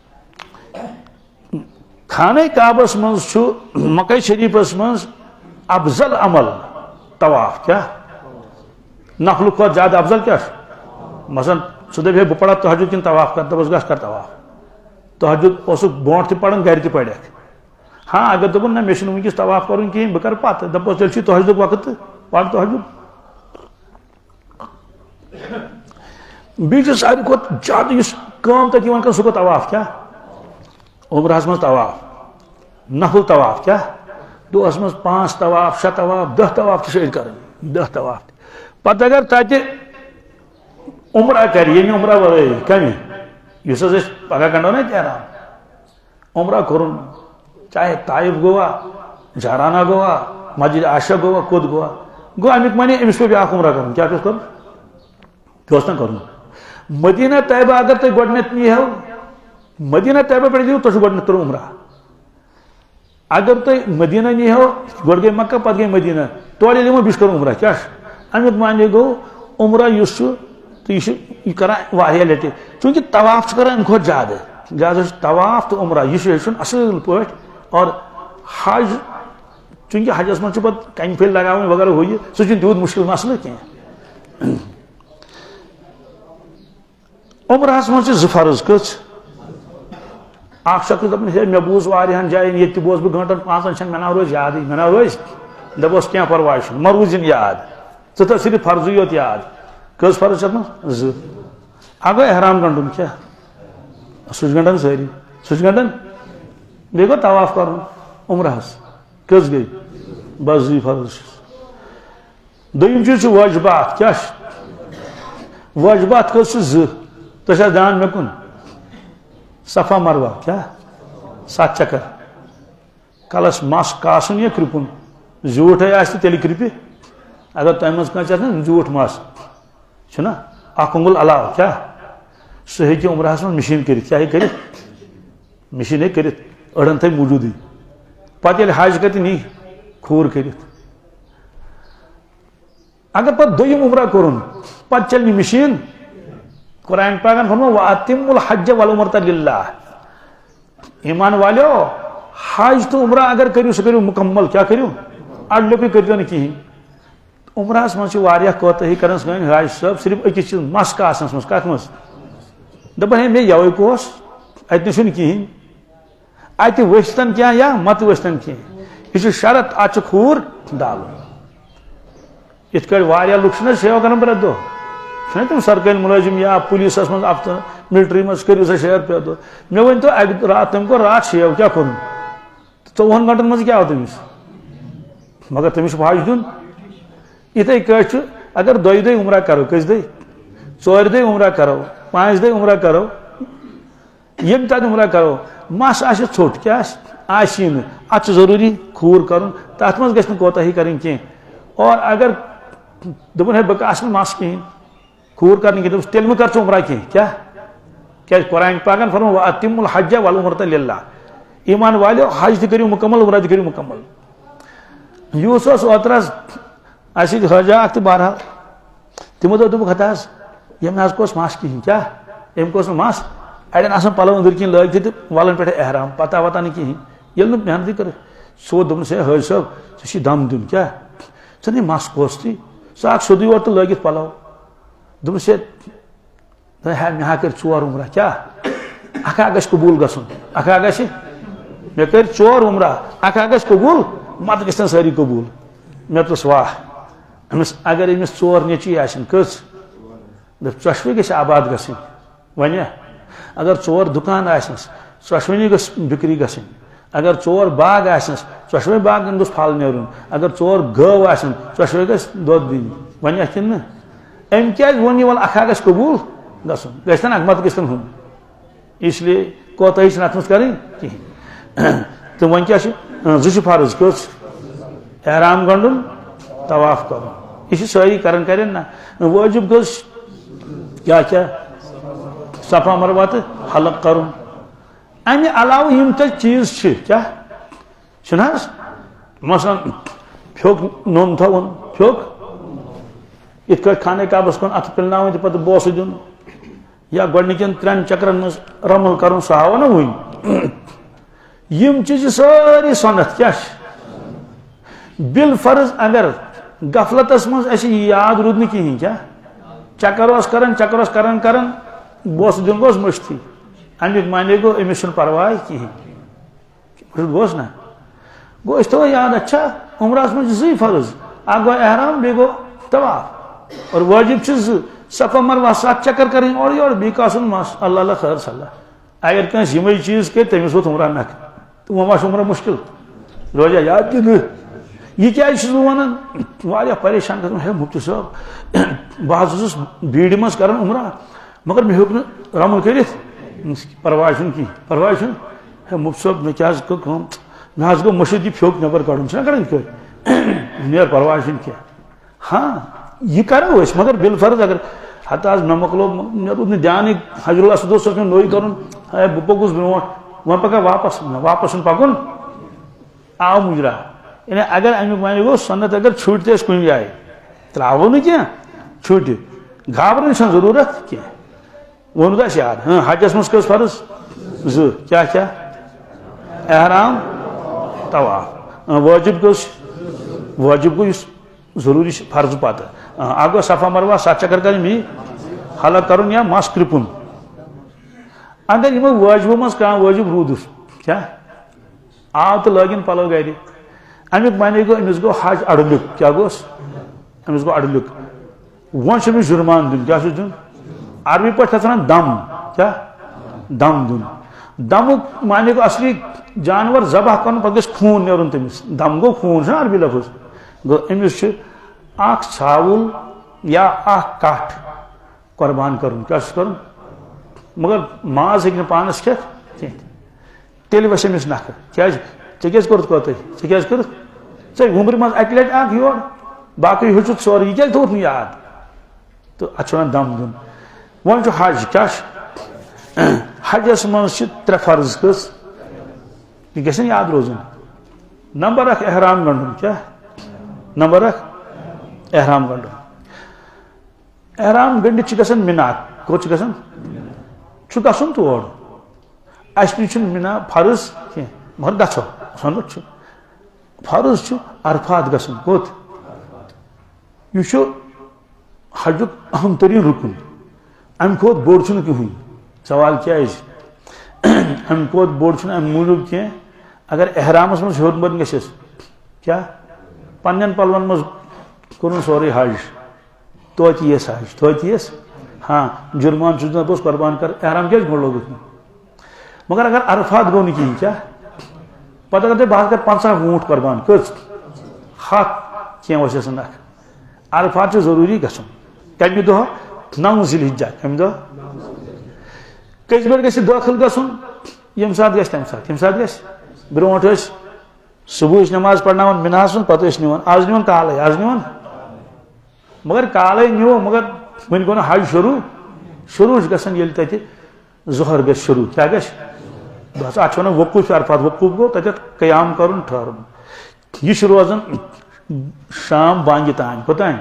خانہ کعبس منٛز چھُ مکہ شریفس منٛز افضل عمل طواف کیا نفلہٕ کھۄتہٕ زیادٕ افضل کیا مثلاً ژٕ دپہِ ہے بہٕ پرا تہجد کِنہٕ طواف کر دپس گژھ کر طواف تہجد اوسُکھ برونٛٹھ تہِ پران گرِ تہِ پرکھ ہاں اگر دپُن نہ مےٚ چھُنہٕ وٕنکیٚس طواف کرُن کِہینۍ بہٕ کرٕ پتہٕ دپس تیٚلہِ چھُے تہجدُک وقت تہٕ پر تہجد بیٚیہِ چھُ ساروی کھۄتہٕ زیادٕ یُس کٲم تتہِ یِوان کرنہٕ سُہ گوٚو طواف کیا عمرہس منٛز طواف نفل طواف کیا دۄہس منٛز پانٛژھ طواف شےٚ طواف دہ طواف تہِ چھِ أسۍ کران دہ طواف تہِ پتہٕ اگر تتہِ عمرہ کر یہ عمرہ ورائے کمی اس پگہ کنڈو نا احرام عمرہ کرن چاہے طائف گوا جارانہ گوا مسجد عائشہ گوا کود گوا گو امیک معنی امس پہ بیاکھ عمرہ کرن کیا کر نا کرن مدینہ طیبہ اگر تھی گۄڈنیتھ نیہو مدینہ طیبہ پہ دیو تھی گۄڈنیتھ تر عمرہ اگر تھی مدینہ نیہو گۄڈ گئی مکہ پتہ گئی مدینہ تورے دمو بیس کر عمرہ کیا امیک معنی گو عمرہ اس تو یہ کران واریاہ لٹہ چونکہ طواف کران امہ کھۄتہٕ زیادہ لہذا طواف تو عمرہ یہ ہیچھن اصل پٲٹھۍ اور حج چونکہ حجس من پتہ کنہ پھلۍ لگاوٕنۍ وغیرہ ہو یہ سہ چھُنہٕ تیوٗت مشکل مسئلہ کینٛہہ عمرہس من زٕ فرض کٔژ اکھ شخص دپان ہے مے بوز واریاہن جاین ییٚتہِ تہِ بوز بہٕ گھنٹن پانژن چھنہٕ مےٚ نا روزِ یادٕے مےٚ نا روزِ دپوس کینٛہہ پرواے چھُنہٕ مہ روٗزِن یاد ژٕ تھٲو صرف فرضٕے یوت یاد کٔژ فرض چھِ اتھ منٛز زٕ اکھ گوٚو احرام گنڈُن کیٛاہ سُہ چھُ گنڈان سٲری سُہ چھُ گنڈان بیٚیہِ گوٚو طواف کرُن عمرہس کٔژ گٔے بس زٕے فرض چھِ دوٚیِم چیٖز چھُ وٲجبات کیٛاہ چھُ وٲجبات کٔژ چھِ زٕ تۄہہِ چھا دھیان مےٚ کُن صفا مروہ کیا سات چکر کلس مس کاسن یا کرپن زیوٹھ آس تیل کرپہ اگر تمہ مز کانٛہہ آسہِ زیوٹھ مس چھُنا اکھ انگل علاوٕ کیا سُہ ہیٚکہِ عمرہس منٛز مشیٖن کٔرِتھ کیا ہیٚکہِ کٔرِتھ مشیٖن ہیٚکہِ کٔرِتھ أڑن تھایہِ موٗجوٗدٕے پتہٕ ییٚلہِ حج کرِ تہٕ نی کھوٗر کٔرِتھ اگر پتہٕ دوٚیِم عمرہ کوٚرُن پتہٕ چلہِ نہٕ مشیٖن قرآن پاکن فرمو وَأَتِمُّ الْحَجَّ وَالْعُمْرَةَ لِلَّهِ ایمان والیو حج تو عمرہ اگر کریو سہ کریو مکمل کیا کریو اڑ لوکے کریو نہ کہین عمرہس من چھ واریاہ کوتاہی کران سٲنۍ حاج صٲب صرف أکِس چیٖز مس کاسنس منٛز کتھ منٛز دپان ہے مےٚ یوے کوس اتہِ نہٕ چھُنہٕ کہیٖنۍ اتہِ ؤسۍتن کینٛہہ یا مت ؤسۍتن کینٛہہ یہ چھُ شرط اتھ چھُ کھوٗر ڈالُن یِتھ کٲٹھۍ واریاہ لُکھ چھِنہ سیو کران پرٛٮ۪تھ دۄہ چھِنہ تِم سرکٲرۍ مُلٲزِم یا پُلیٖسس منٛز افتہٕ ملٹری منٛز کٔرِو سا شیر پرٛٮ۪تھ دۄہ مےٚ ؤنۍتو اکہِ راتھ تٔمۍ کوٚر راتھ شیو کیٛاہ کوٚرُن ژۄوُہن گنٹن منٛز کیٛاہ آو تٔمِس مگر تٔمِس چھُ حج دیُن یِتھٕے کٲٹھۍ چھُ اگر دۄیہِ دۄہہِ عمرہ کرو کٔژِ دۄہہِ ژورِ دۄہہِ عمرہ کرو پانٛژِ دۄہہِ عمرہ کرو ییٚمہِ تتھ عمرہ کرو مس آسہِ ژھوٚٹ کیٛاہ آسہِ آسی نہٕ اتھ چھُ ضروٗری کھوٗر کرُن تتھ منٛز گژھِ نہٕ کوتاہی کرٕنۍ کینٛہہ اور اگر دوٚپُن ہے بہٕ آسہٕ نہٕ مس کِہیٖنۍ کھوٗر کرنہٕ کینٛہہ دوٚپُس تیٚلہِ مہ کر ژٕ عمرہ کینٛہہ کیٛاہ کیٛازِ قرآن پاکن فرمو وَأَتِمُّ الْحَجَّ وَالْعُمْرَةَ لِلَّهِ ایمان والیو حج تہِ کٔرِو مُکمل عمرہ تہِ کٔرِو مُکمل یُس اوس اوترٕ حظ اَسہِ سۭتۍ حٲجا اکھ تہٕ بہرحال تِمو دوٚپ دوٚپُکھ ہتا حظ ییٚمۍ نہٕ حظ کوٚس مس کِہیٖنۍ کیٛاہ أمۍ کوٚس نہٕ مس اڑٮ۪ن آسان پلو أنٛدٕرۍ کِنۍ لٲگِتھ تہٕ ولان پٮ۪ٹھٕ احرام پتہ وتہ نہٕ کِہیٖنۍ ییٚلہِ نہٕ محنتٕے کٔرٕکھ سُہ ووت دوٚپنس ہے حٲج صٲب ژےٚ چھی دم دیُن کیٛاہ ژےٚ نَے مس کوٚستٕے سُہ آکھ سیوٚدُے یورٕ تہٕ لٲگِتھ پلو دوٚپنس ہے ہے مےٚ ہا کٔرۍ ژور عمرہ کیٛاہ اکھ ہا گژھِ قبوٗل گژھُن اکھ ہا گژھِ مےٚ کٔرۍ ژور عمرہ اکھ ہا گژھِ قبوٗل متہٕ گژھن سٲری قبوٗل مےٚ پرٛژھ واہ أمِس اگر أمِس ژور نیٚچی آسن کٔژ دوٚپ ژۄشوٕے گژھِ آباد گژھٕنۍ وۄنۍ اگر ژور دُکان آسنس ژۄشوٕنی گٔژھ بِکری گژھٕنۍ اگر ژور باغ آسنس ژۄشوٕے باغن گوٚژھ پھل نیرُن اگر ژور گٲو آسن ژۄشوٕے گژھِ دۄد دِنۍ وۄنۍ کِنہٕ نہٕ أمۍ کیٛازِ ووٚن یہِ وَلہٕ اکھ ہا گژھِ قبوٗل گژھُن گژھِ نہ مت گژھن ہُم اس لیے کوتاہی چھنہٕ اتھ منٛز کرٕنۍ کِہیٖنۍ تہٕ وۄنۍ کیٛاہ چھُ زٕ چھِ فرض کٔژ احرام گنڈُن طواف کرُن یہِ چھِ سٲری کران کرن نہ وٲجِب کٔژ کیٛاہ کیٛاہ صفا مروہ تہٕ حلق کرُن امہِ علاوٕ یِم تتہِ چیٖز چھِ کیٛاہ چھُنہ حظ مثلاً پھیوٚک نوٚن تھاوُن پھیوٚک یِتھ کٲٹھۍ خانہ کعبس کُن اتھٕ پِلناوٕنۍ تہٕ پتہٕ بوسہٕ دیُن یا گۄڈنِکٮ۪ن ترٛٮ۪ن چکرن منٛز رمل کرُن سُہ ہاوو نا وُنۍ یِم چیٖز چھِ سٲری سۄنت کیٛاہ چھِ بِل فرض اگر غفلتس منٛز اَسہِ یہِ یاد روٗد نہٕ کِہیٖنۍ کیٛاہ چکر اوس کران چکر اوس کران کران بوسہٕ دیُن گوٚژھ مٔشتھٕے امیُک معنے گوٚو أمِس چھُنہٕ پرواے کِہیٖنۍ گوٚژھ نا گوٚو أسۍ تھاوو یاد اچھا عمرہس منٛز چھِ زٕے فرض اکھ گوٚو احرام بیٚیہِ گوٚو طواف اور وٲجب چھِ زٕ صفا مروہ سَتھ چکر کرٕنۍ اورٕ یورٕ بیٚیہِ کاسُن مس اللہ اللہ خٲر صلہ اگر کٲنٛسہِ یِمے چیٖز کٔرۍ تٔمِس ووت عمرہ نکھٕ تہٕ وۄنۍ ما چھُ عمرہ مُشکل روزیا یاد کِنہٕ یہ کیا ونان واریاہ پریشان گژھان ہے مفتی صاحب بہ حظ بیڑ مز کران عمرہ مگر مے ہیوک نہٕ رمل کٔرِتھ پرواے چھُنہٕ کینٛہہ پرواے چھُنہٕ ہے مفتی صاحب مے کیٛاہ حظ کٔر کٲم مے حظ گوٚو مٔشِد یہِ پھیوٚک نٮ۪بر کڑُن چھُنہ کران یِتھ کٲٹھۍ نیر پرواے چھُنہٕ کینٛہہ ہاں یہ کرو أسۍ مگر بالفرض اگر حتى آز مے مۄکلو مےٚ روٗد نہٕ دیانٕے حجر الاسود اوس مےٚ نوٚے کرُن ہے بہٕ پوٚکُس برونٛٹھ وۄنۍ پکا واپس واپس چھُنہٕ پکُن آو مُجرا یعنی اگر امیُک معنی گوٚو سنت اگر چھُٹۍ تہِ ٲسۍ کُنہِ جایہِ ترٛاوو نہٕ کینٛہہ چھُٹہِ گھابرٕنٕچ چھنہٕ ضروٗرت کینٛہہ ووٚنوُ اَسہِ یاد ہاں حجس منٛز کٔژ فرض زٕ کیٛاہ کیٛاہ احرام طواف وٲجب کٔژ وٲجب گوٚو یُس ضروٗری چھُ فرض پتہٕ اکھ گوٚو صفا مروا ستھ چکر کرٕنۍ بیٚیہِ حلق کرُن یا مس کرٛپُن اگر یِمو وٲجبو منٛز کانٛہہ وٲجب روٗدُس کیٛاہ آو تہٕ لٲگِن پلو گرِ امیُک معنی گوٚو أمِس گوٚو حج اڑلیُک کیٛاہ گوٚوس أمِس گوٚو اڑلیُک وۄنۍ چھُ أمِس جُرمان دیُن کیٛاہ چھُس دیُن عربی پٲٹھۍ تتھ ونان دم کیٛاہ دم دیُن دمُک معنی گوٚو اصلی جانور ذبح کرُن پتہٕ گژھِ خوٗن نیرُن تٔمِس دم گوٚو خوٗن چھُنہ عربی لفظ گوٚو أمِس چھُ اکھ ژھاوُل یا اکھ کٹھ قۄربان کرُن کیٛاہ چھُس کرُن مگر ماز ہیٚکہِ نہٕ پانس کھٮ۪تھ کینٛہہ تیٚلہِ وسہِ أمِس نکھٕ کیٛازِ ژےٚ کیٛازِ کوٚرُتھ کوتٕے ژےٚ کیٛازِ کٔرٕتھ ژےٚ وُمبرِ منٛز اکہِ لٹہِ اکھ یور باقٕے ہیوٚچھُتھ سورُے یہِ کیٛازِ تھوٚوُتھ نہٕ یاد تہٕ اتھ چھُ ونان دم دیُن وۄنۍ چھُ حج کیٛاہ چھُ حجس منٛز چھِ ترٛےٚ فرض کٔژ یہِ گژھِ نہ یاد روزُن نمبر اکھ احرام گنڈُن کیٛاہ نمبر اکھ احرام گنڈُن احرام گٔنڈِتھ چھِ گژھان مِنا کوٚت چھِ گژھان چھُ گژھُن تور اَسہِ نِش چھُنہٕ مِنا فرض کینٛہہ مگر گژھو سنت چھُ فرض چھُ عرفات گژھُن کوٚت یہِ چھُ حجُک اہم تریٖن رُکُن امہِ کھۄتہٕ بوٚڑ چھُنہٕ کٕہٕنۍ سوال کیٛازِ امہِ کھۄتہٕ بوٚڑ چھُنہٕ امہِ موٗجوٗب کینٛہہ اگر احرامس منٛز ہیوٚتمُت گژھٮ۪س کیٛاہ پننٮ۪ن پلون منٛز کوٚرُن سورُے حج توتہِ یِیَس حج توتہِ یِیَس ہاں جُرمان چھُس دپان بہٕ اوسُس قۄربان کر احرام کیٛازِ گۄڈٕ لوگُتھ نہٕ مگر اگر عرفات گوٚو نہٕ کِہیٖنۍ کیٛاہ پتہٕ اگر تۄہہِ بہٕ حظ کرٕ پنژاہ ووٗنٛٹ قۄربان کٔژ ہتھ کینٛہہ وسٮ۪س نکھٕ عرفات چھُ ضروٗری گژھُن کمہِ دۄہ نو ذی الحجہ کمہِ دۄہ کٔژِ بجہِ گژھِ دٲخل گژھُن ییٚمہِ ساتہٕ گژھِ تمہِ ساتہٕ ییٚمہِ ساتہٕ گژھِ برونٛٹھ ٲسۍ صبحٕچ نٮ۪ماز پرناوان مِناہس منٛز پتہٕ ٲسۍ نِوان آز نِوان کالے آز نِوان مگر کالے نِوو مگر وۄنۍ گوٚو نہٕ حج شروٗع شروٗع چھُ گژھان ییٚلہِ تتہِ ظُہر گژھِ شروٗع کیٛاہ گژھِ بس اتھ چھِ ونان وقوٗف عرفات وقوٗف گوٚو تتٮ۪تھ قیام کرُن ٹھہرُن یہِ چھُ روزان شام بانگہِ تانۍ کوٚتانۍ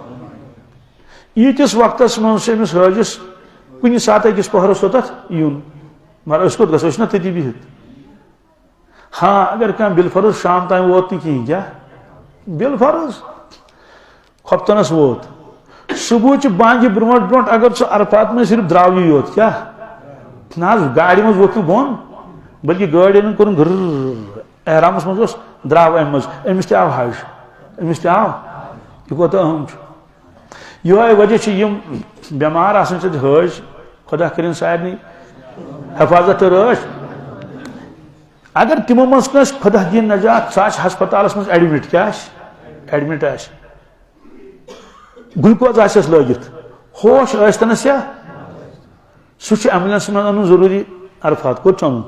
ییٖتِس وقتس منٛز چھُ أمِس حٲجِس کُنہِ ساتہٕ أکِس پٔہرس توٚتتھ یُن مگر أسۍ کوٚت گژھو أسۍ چھِنہ تٔتی بِہِتھ ہاں اگر کانٛہہ بالفرض شام تام ووت نہٕ کِہیٖنۍ کیٛاہ بالفرض خۄفتنس ووت صبحٕچہِ بانگہِ برونٛٹھ برونٛٹھ اگر سُہ عرفات منٛز صرف درٛاوٕے یوت کیٛاہ نہ حظ گاڑِ منٛز ووٚتھ نہٕ بۄن بلکہِ گٲڑۍ أنِن کوٚرُن گٕر احرامس منٛز اوس درٛاو امہِ منٛز أمِس تہِ آو حج أمِس تہِ آو یہِ کوتاہ اہم چھُ یِہوے وجہ چھِ یِم بٮ۪مار آسان چھِ حٲج خۄدا کٔرِنۍ سارنٕے حفاظت تہٕ رٲچھ اگر تِمو منٛز کٲنٛسہِ خۄدا دِیِن نجات سُہ آسہِ ہسپتالس منٛز ایڈمِٹ کیٛاہ آسہِ ایڈمِٹ آسہِ گلوکوز آسٮ۪س لٲگِتھ ہوش ٲسۍتنس یا سُہ چھُ ایمبولینسہِ منٛز اَنُن ضروٗری عرفات کوٚت چھُ اَنُن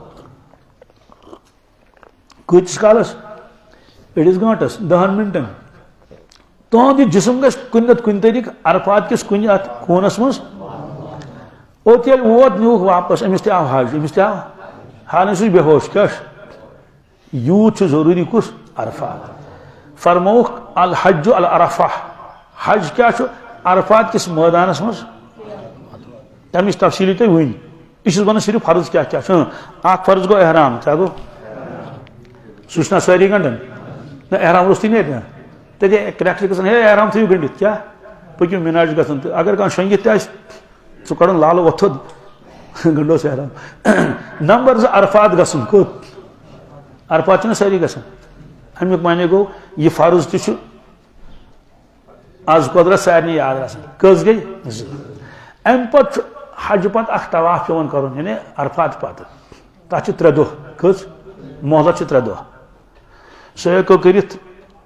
کۭتِس کالس أڑِس گٲنٛٹس دہن مِنٹن تُہُنٛد یہِ جسم گژھِ کُنہِ نتہٕ کُنہِ طریٖقہٕ عرفات کِس کُنہِ اتھ خوٗنس منٛز اوٚت ییٚلہِ ووت نیوٗکھ واپس أمِس تہِ آو حج أمِس تہِ آو حالانٛکہِ سُہ چھُ بے ہوش کیٛاہ چھُ یوٗت چھُ ضروٗری کُس عرفات فرمووُکھ الحج العرفہ حج کیٛاہ چھُ عرفات کِس مٲدانس منٛز تمِچ تفصیٖلی تۄہہِ وٕنۍ یہِ چھُس ونان صرف فرض کیٛاہ کیٛاہ چھُ اکھ فرض گوٚو احرام کیٛاہ گوٚو سُہ چھُنہ سٲری گنڈان نہ احرام روٚستُے نیرِ نہ تتہِ کرٛٮ۪کھ چھِ گژھان ہے احرام تھٲیِو گٔنڈِتھ کیٛاہ پٔکِو مِنا چھُ گژھان تہٕ اگر کانٛہہ شۄنٛگِتھ تہِ آسہِ ژٕ کڑُن لالہٕ وۄتھُد گنڈوس احرام نمبر زٕ عرفات گژھُن کوٚت عرفات چھِنہ سٲری گژھان امیُک معنی گوٚو یہِ فرض تہِ چھُ آز قۄدرت سارنٕے یاد آسان کٔژ گٔے زٕ امہِ پتہٕ چھُ حجہِ پتہٕ اکھ طواف پیٚوان کرُن یعنی عرفات پتہٕ تتھ چھِ ترٛےٚ دۄہ کٔژ مۄہلت چھِ ترٛےٚ دۄہ سُہ ہیٚکو کٔرِتھ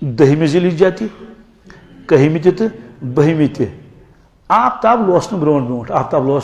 دہمہ ذی الحجہ تہ کہمہ تہ تہ بہمہ تہ آفتاب لوس برونٹ برونٹ آفتاب لوس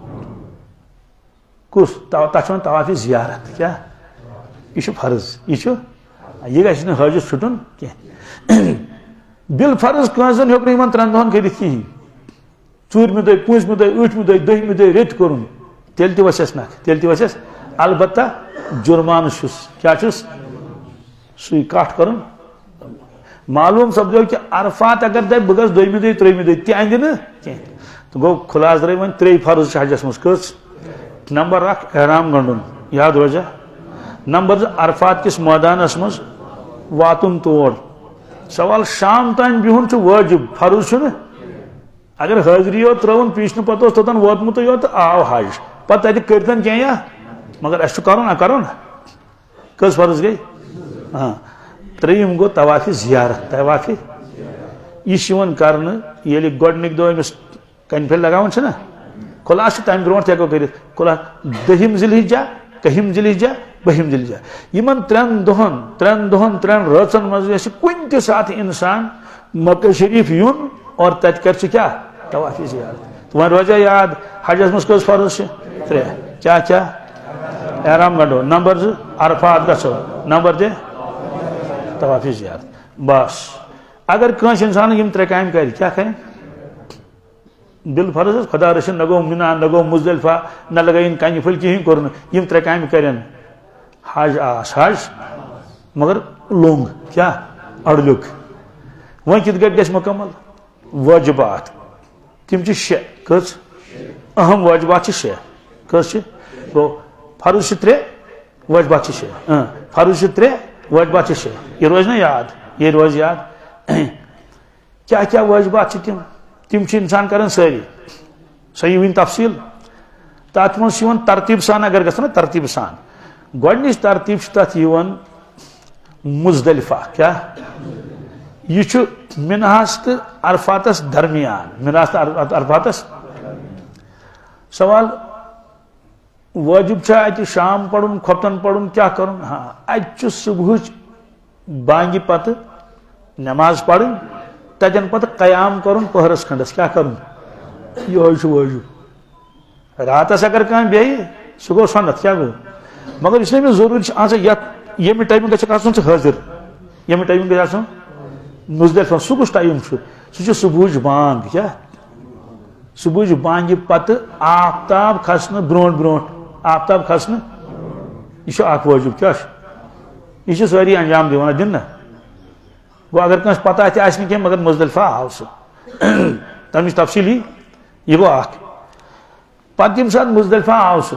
کس تک طواف زیارت کیا یہ فرض یہ یہ گھس نا حاجت چھٹن کی بل فرض کنسن ہیوک ان ترین دہن کرت کہین ژورمہ دہ پونژمہ دہ ٲٹھمہ دہ دہمہ دہ رت کورن تیل تہ وسس نکھ تیل تہ وسس البتہ جرمانہ چھس کیا چھس سی کٹ کرن معلوم سپدو کہ عرفات اگر دہ بہ گھس دہمہ دہ ترٛیٚیمہِ دہ تہ اندِ نا کی تو گو خلاص درے ون ترٛے فرض حجس مز کٔژ نمبر اکھ احرام گنڈن یاد روزا نمبر زٕ عرفات کس میدانس مز واتن تور سوال شام تان بہن واجب فرض چھ اگر حاضری یوت ترون پیشن پتہ توتن ووتمت یوت آو حج پتہ تتہ کرتن کی مگر اس کرن نہ کرن کس فرض گئی ہاں تریم گو طواف زیارت طواف یہ کرنے یل گۄڈنِکۍ دۄہ أمِس کنہِ پھِرِ لگاوان چھنا خلاص تمہِ برونٛٹھ تہِ ہٮ۪کو کٔرِتھ خلاص دٔہِم ذی الحجہ کٔہِم ذی الحجہ بٔہِم ذی الحجہ یِمن ترٛٮ۪ن دۄہن ترٛٮ۪ن دۄہن ترٛٮ۪ن رٲژن منٛز گژھِ کُنہِ تہِ ساتہٕ اِنسان مکہ شریف یُن اور تتہِ کرِ سُہ کیٛاہ طواف زیارت تو وۄنۍ روزیا یاد حجس منٛز کٔژ فرض چھِ ترٛےٚ کیٛاہ کیٛاہ احرام گنڈو نمبر زٕ عرفات گژھو نمبر تہِ طواف زیارت بس اگر کٲنٛسہِ انسان یِم ترٛےٚ کامہِ کرِ کیٛاہ کرِ بل فرض خدا رسن نہ گو منا نہ گو مزدلفہ نہ لگائن کنہ پھل کہین کورن یم ترے کامہ کرن حج آس حج مگر لونگ کیا اڑلک وۄنۍ کِتھ گٔٹۍ گژھِ مکمل واجبات تم چھِ شےٚ کٔژ اہم واجبات چھِ شےٚ کٔژ چھِ گوٚو فرض چھِ ترٛےٚ واجبات چھِ شےٚ فرض چھِ ترٛےٚ واجبات چھِ شےٚ یہِ روزِ نا یاد یہِ روزِ یاد کیٛاہ کیٛاہ واجبات چھِ تِم تم چھِ انسان کران سٲری صحیح ون تفصیل تتھ منٛز چھِ یِوان ترتیٖب سان اگر گژھو نا ترتیٖب سان گۄڈنِچ ترتیٖب چھِ تتھ یِوان مزدلفہ کیٛاہ یہ چھُ منہس تہٕ عرفاتس درمیان منہس تہٕ عرفاتس سوال واجب چھا اتہِ شام پرُن خۄفتن پرُن کیٛاہ کرُن ہاں اتہِ چھُ صبحٕچ بانگہِ پتہٕ نماز پرٕنۍ تتٮ۪ن پتہٕ قیام کرُن پہرس کھنڈس کیٛاہ کرُن یہوے چھُ واجب راتس اگر کانٛہہ بیٚہہِ سُہ گوٚو سنت کیٛاہ گوٚو مگر اس لیے مےٚ ضروٗری چھِ آسان یتھ ییٚمہِ ٹایمہٕ گژھکھ آسُن ژٕ حٲضِر ییٚمہِ ٹایمہٕ گژھِ آسُن مزدلفہ سُہ کُس ٹایم چھُ سُہ چھُ صبحٕچ بانگ کیٛاہ صبحٕچ بانگہِ پتہٕ آفتاب کھسنہٕ برونٛٹھ برونٛٹھ آفتاب کھسنہٕ یہِ چھُ اکھ واجب کیٛاہ چھُ یہ چھِ سٲری انجام دِوان دِنہٕ گوٚو اگر کٲنٛسہِ پتہ تہِ آسہِ نہٕ کینٛہہ مگر مزدلفہ آو سُہ تمِچ تفصیٖلی یہِ گوٚو اکھ پتہٕ ییٚمہِ ساتہٕ مزدلفہ آو سُہ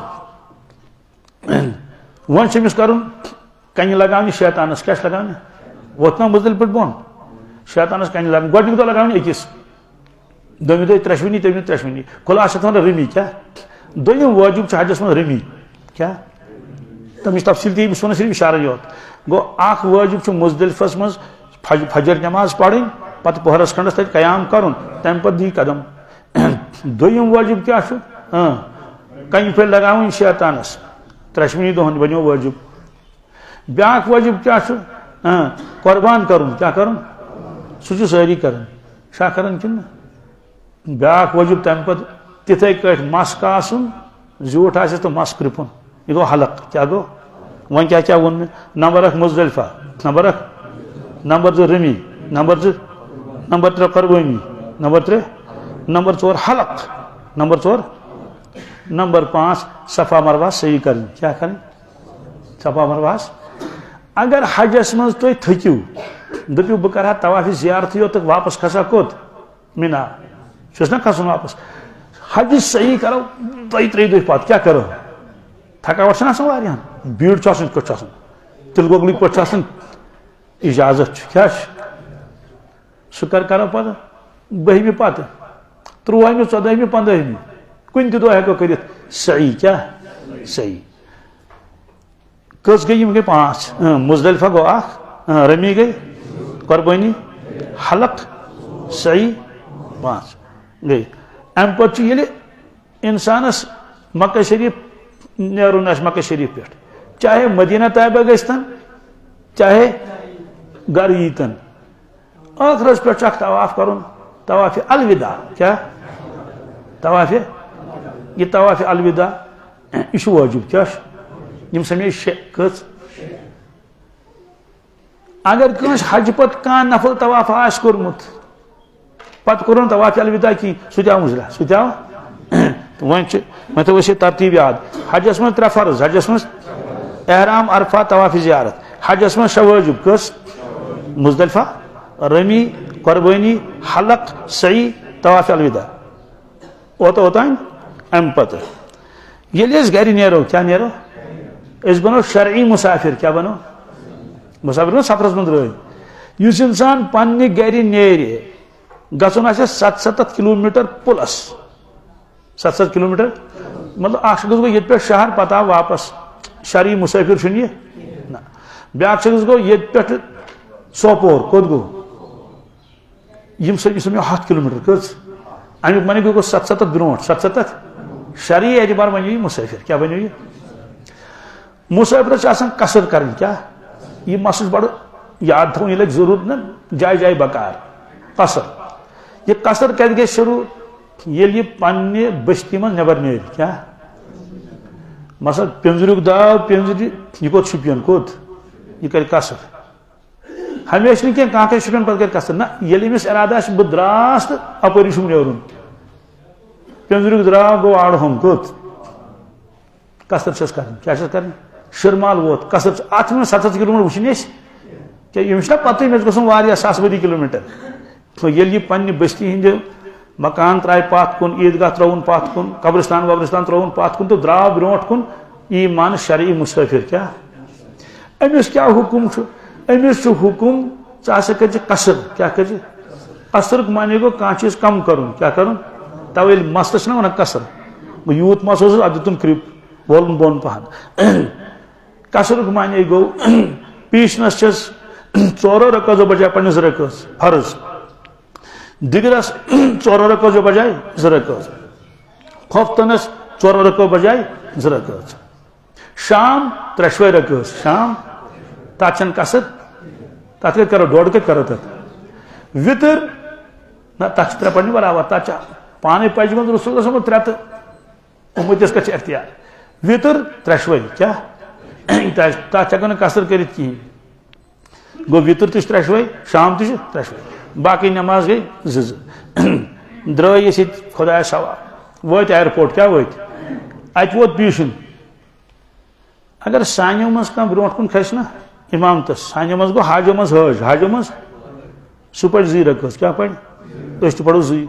وۄنۍ چھُ أمِس کرُن کنہِ لگاونہِ شیطانس کیٛاہ چھِ لگاونہِ ووت نا مزدلفہ پٮ۪ٹھ بۄن شیطانس کنہِ لگاونہِ گۄڈنیُک دۄہ لگاونہِ أکِس دوٚیمہِ دۄہ ترٛٮ۪شوٕنی ترٛیٚیمہِ دۄہ ترٛٮ۪شوٕنی خلاص چھِ ونان رمی کیٛاہ دوٚیِم واجب چھُ حجس منٛز رمی کیٛاہ تمِچ تفصیٖل تہِ بہٕ چھُس ونان صرف اشارے یوت گوٚو اکھ واجب چھُ مزدلفس منٛز فجر نماز پڑھیں پتہ پہرس کھنڈس تتہِ قیام کرُن تمہِ پتہٕ دی قدم دوٚیِم واجب کیٛاہ چھُ کنہِ پھِرِ لگاوٕنۍ شیطانس ترٛٮ۪شوٕنی دۄہن بنیو واجب بیاکھ واجب کیٛاہ چھُ قۄربان کرُن کیٛاہ کرُن سُہ چھِ سٲری کران چھا کران کِنہٕ نہٕ بیاکھ واجب تمہِ پتہٕ تِتھے کٲٹھۍ مس کاسُن زیوٗٹھ آسٮ۪س تہٕ مس کرٛپُن یہِ گوٚو حلق کیٛاہ گوٚو وۄنۍ کیٛاہ کیٛاہ ووٚن مےٚ نمبر اکھ مزدلفہ نمبر اکھ نمبر زٕ رمی نمبر زٕ نمبر ترٛےٚ قۄربٲنی نمبر ترٛےٚ نمبر ژور حلق نمبر ژور نمبر پانٛژھ صفا مروہ صحیح کرٕنۍ کیٛاہ کرٕنۍ صفا مروہس اگر حجس منٛز تُہۍ تھٔکِو دٔپِو بہٕ کرٕ ہا طواف زیارتھٕے یوت تہٕ واپس کھسا کوٚت مینا چھُس نا کھسُن واپس حجٕچ صحیح کرو دۄیہِ ترٛیٚیہِ دۄہہِ پتہٕ کیٛاہ کرو تھکاوٹ چھنہ آسان واریاہن بیٖڑ چھُ آسان یِتھ کٲٹھۍ چھُ آسان تِلہٕ گۄگلٕکۍ پٲٹھۍ چھُ آسان اجازت چھُ کیٛاہ چھُ سُہ کر کرو پتہٕ بٔہمہِ پتہٕ ترٛووہمہِ ژۄدہمہِ پنٛدہمہِ کُنہِ تہِ دۄہ ہٮ۪کو کٔرِتھ صحیح کیٛاہ صحیح کٔژ گٔے یِم گٔے پانٛژھ مزدلفہ گوٚو اکھ رمی گٔے قۄربٲنی حلق صحیح پانٛژھ گٔے امہِ پتہٕ چھُ ییٚلہِ انسانس مکہ شریف نیرُن آسہِ مکہ شریف پٮ۪ٹھ چاہے مدینہ طیبہ گٔژھتن چاہے گرٕ ییٖتن ٲخرس پٮ۪ٹھ چھُ اکھ طواف کرُن طواف الوداع کیٛاہ طواف یہِ طواف الوداع یہِ چھُ وٲجِب کیٛاہ چھُ یِم سمے شےٚ کٔژ اگر کٲنٛسہِ حجہِ پتہٕ کانٛہہ نفل طواف آسہِ کوٚرمُت پتہٕ کوٚرُن طواف الوداع کِہیٖنۍ سُہ تہِ آو مُضرا سُہ تہِ آو تہٕ وۄنۍ چھِ وۄنۍ تھٲو أسۍ یہِ ترتیٖب یاد حجس منٛز ترٛےٚ فرض حجس منٛز احرام عرفہ طواف زیارت حجس منٛز شےٚ وٲجِب کٔژ مزدلفہ رمی قربٲنی حلق صحیح طواف الوداع اوتہٕ اوتانۍ امہِ پتہٕ ییٚلہِ أسۍ گرِ نیرو کیٛاہ نیرو أسۍ بنو شرعی مسافر کیٛاہ بنو مسافر گوٚو سفرس منٛز درٛٲے یُس انسان پننہِ گرِ نیرِ گژھُن آسٮ۪س ستھ ستتھ کلوٗ میٖٹر پٕلس ستھ ستھ کلوٗ میٖٹر مطلب اکھ شخص گوٚو ییٚتہِ پٮ۪ٹھ شہر پتہٕ آو واپس شرعی مسافر چھُنہٕ یہِ نہ بیٛاکھ شخص گوٚو ییٚتہِ پٮ۪ٹھٕ سوپور کوٚت گوٚو یِم سۭتۍ یہِ سمجھو ہتھ کلوٗ میٖٹر کٔژ امیُک معنی گوٚو ستھ ستتھ برونٛٹھ ستھ ستتھ شرعی اعتبار بنیو یہِ مسافر کیٛاہ بنیو یہِ مسافرس چھِ آسان قصر کرٕنۍ کیٛاہ یہِ مسلہٕ چھُ بڑٕ یاد تھاوُن یہِ لگہِ ضروٗرت نا جایہِ جایہِ بکار قصر یہِ قصر کتہِ گژھِ شروٗع ییٚلہِ یہِ پننہِ بستی منٛز نٮ۪بر نیرِ کیٛاہ مثلاً پِنزریُک داو پِنزرِ یہِ کوٚت شُپین کوٚت یہِ کرِ قصر ہمیشہِ نہٕ کینٛہہ کانٛہہ کرِ شُپین پتہٕ کرِ قصر نہ ییٚلہِ أمِس ارادٕ آسہِ بہٕ دراس تہٕ اپٲری چھُم نیرُن پِنزریُک درٛاو گوٚو آڑہوم کوٚت قصر چھس کرٕنۍ کیٛاہ چھس کرٕنۍ شرمال ووت قصر اتھ منٛز ستھ ستھ کلوٗ میٖٹر وٕچھِنۍ أسۍ کیٛاہ أمِس چھُنہ پتہٕ مےٚ چھُ گژھُن واریاہ ساس ؤری کلوٗ میٖٹر ییٚلہِ یہِ پننہِ بستی ہٕنٛدِ مکان ترٛایہِ پتھ کُن عیٖدگاہ ترٛووُن پتھ کُن قبرستان وبرستان ترٛووُن پتھ کُن تہٕ درٛاو برونٛٹھ کُن یی مانہٕ شرعی مسافر کیٛاہ أمِس کیٛاہ حُکُم چھُ أمِس چھُ حُکُم ژٕ ہسا کٔرۍ زِ قصر کیٛاہ کٔرۍ زِ قصرُک معنی گوٚو کانٛہہ چیٖز کم کرُن کیٛاہ کرُن توے ییٚلہِ مستس چھِنہ ونان قصر گوٚو یوٗت مس اوسُس اتھ دِتُن کرٛپ وولُن بۄن پہن قصرُک معنی گوٚو پیٖشنس چھس ژورو رکٲژو بجاے پننہِ زٕ رکٲژ فرض دِگرس ژورو رکٲژو بجاے زٕ رکٲژ کھۄفتنس ژورو رکٲژ بجاے زٕ رکٲژ شام ترٛےٚ رکٲژ شام تتھ چھنہٕ قصر تتھ کتہِ کرو ڈۄڈ کتہِ کرو تتھ وِتر نہ تتھ چھِ ترٛےٚ پرنہِ برابر تتھ چھِ پانے پجہِ منٛز رسول صٲبن ترٛےٚ تہٕ اُمتِس کتھ چھِ اختیار وِتر ترٛےٚ کیٛاہ تتھ ہٮ۪کو نہٕ قصر کٔرِتھ کِہینۍ گوٚو وِتر تہِ چھُ ترٛےٚ شام تہِ چھُ ترٛےٚ باقٕے نٮ۪ماز گٔے زٕ زٕ درٛٲے أسۍ ییٚتہِ خۄدایس حوالہٕ وٲتۍ ایرپورٹ کیٛاہ وٲتۍ اتہِ ووت پیٖشُن اگر سانیو منٛز کانٛہہ برونٛٹھ کُن کھسہِ نا امامتس سانیو منٛز گوٚو حاجو منٛز حٲج حاجو منٛز سُہ پرِ زٕے رکٲژ کیٛاہ پرِ أسۍ تہِ پرو زٕے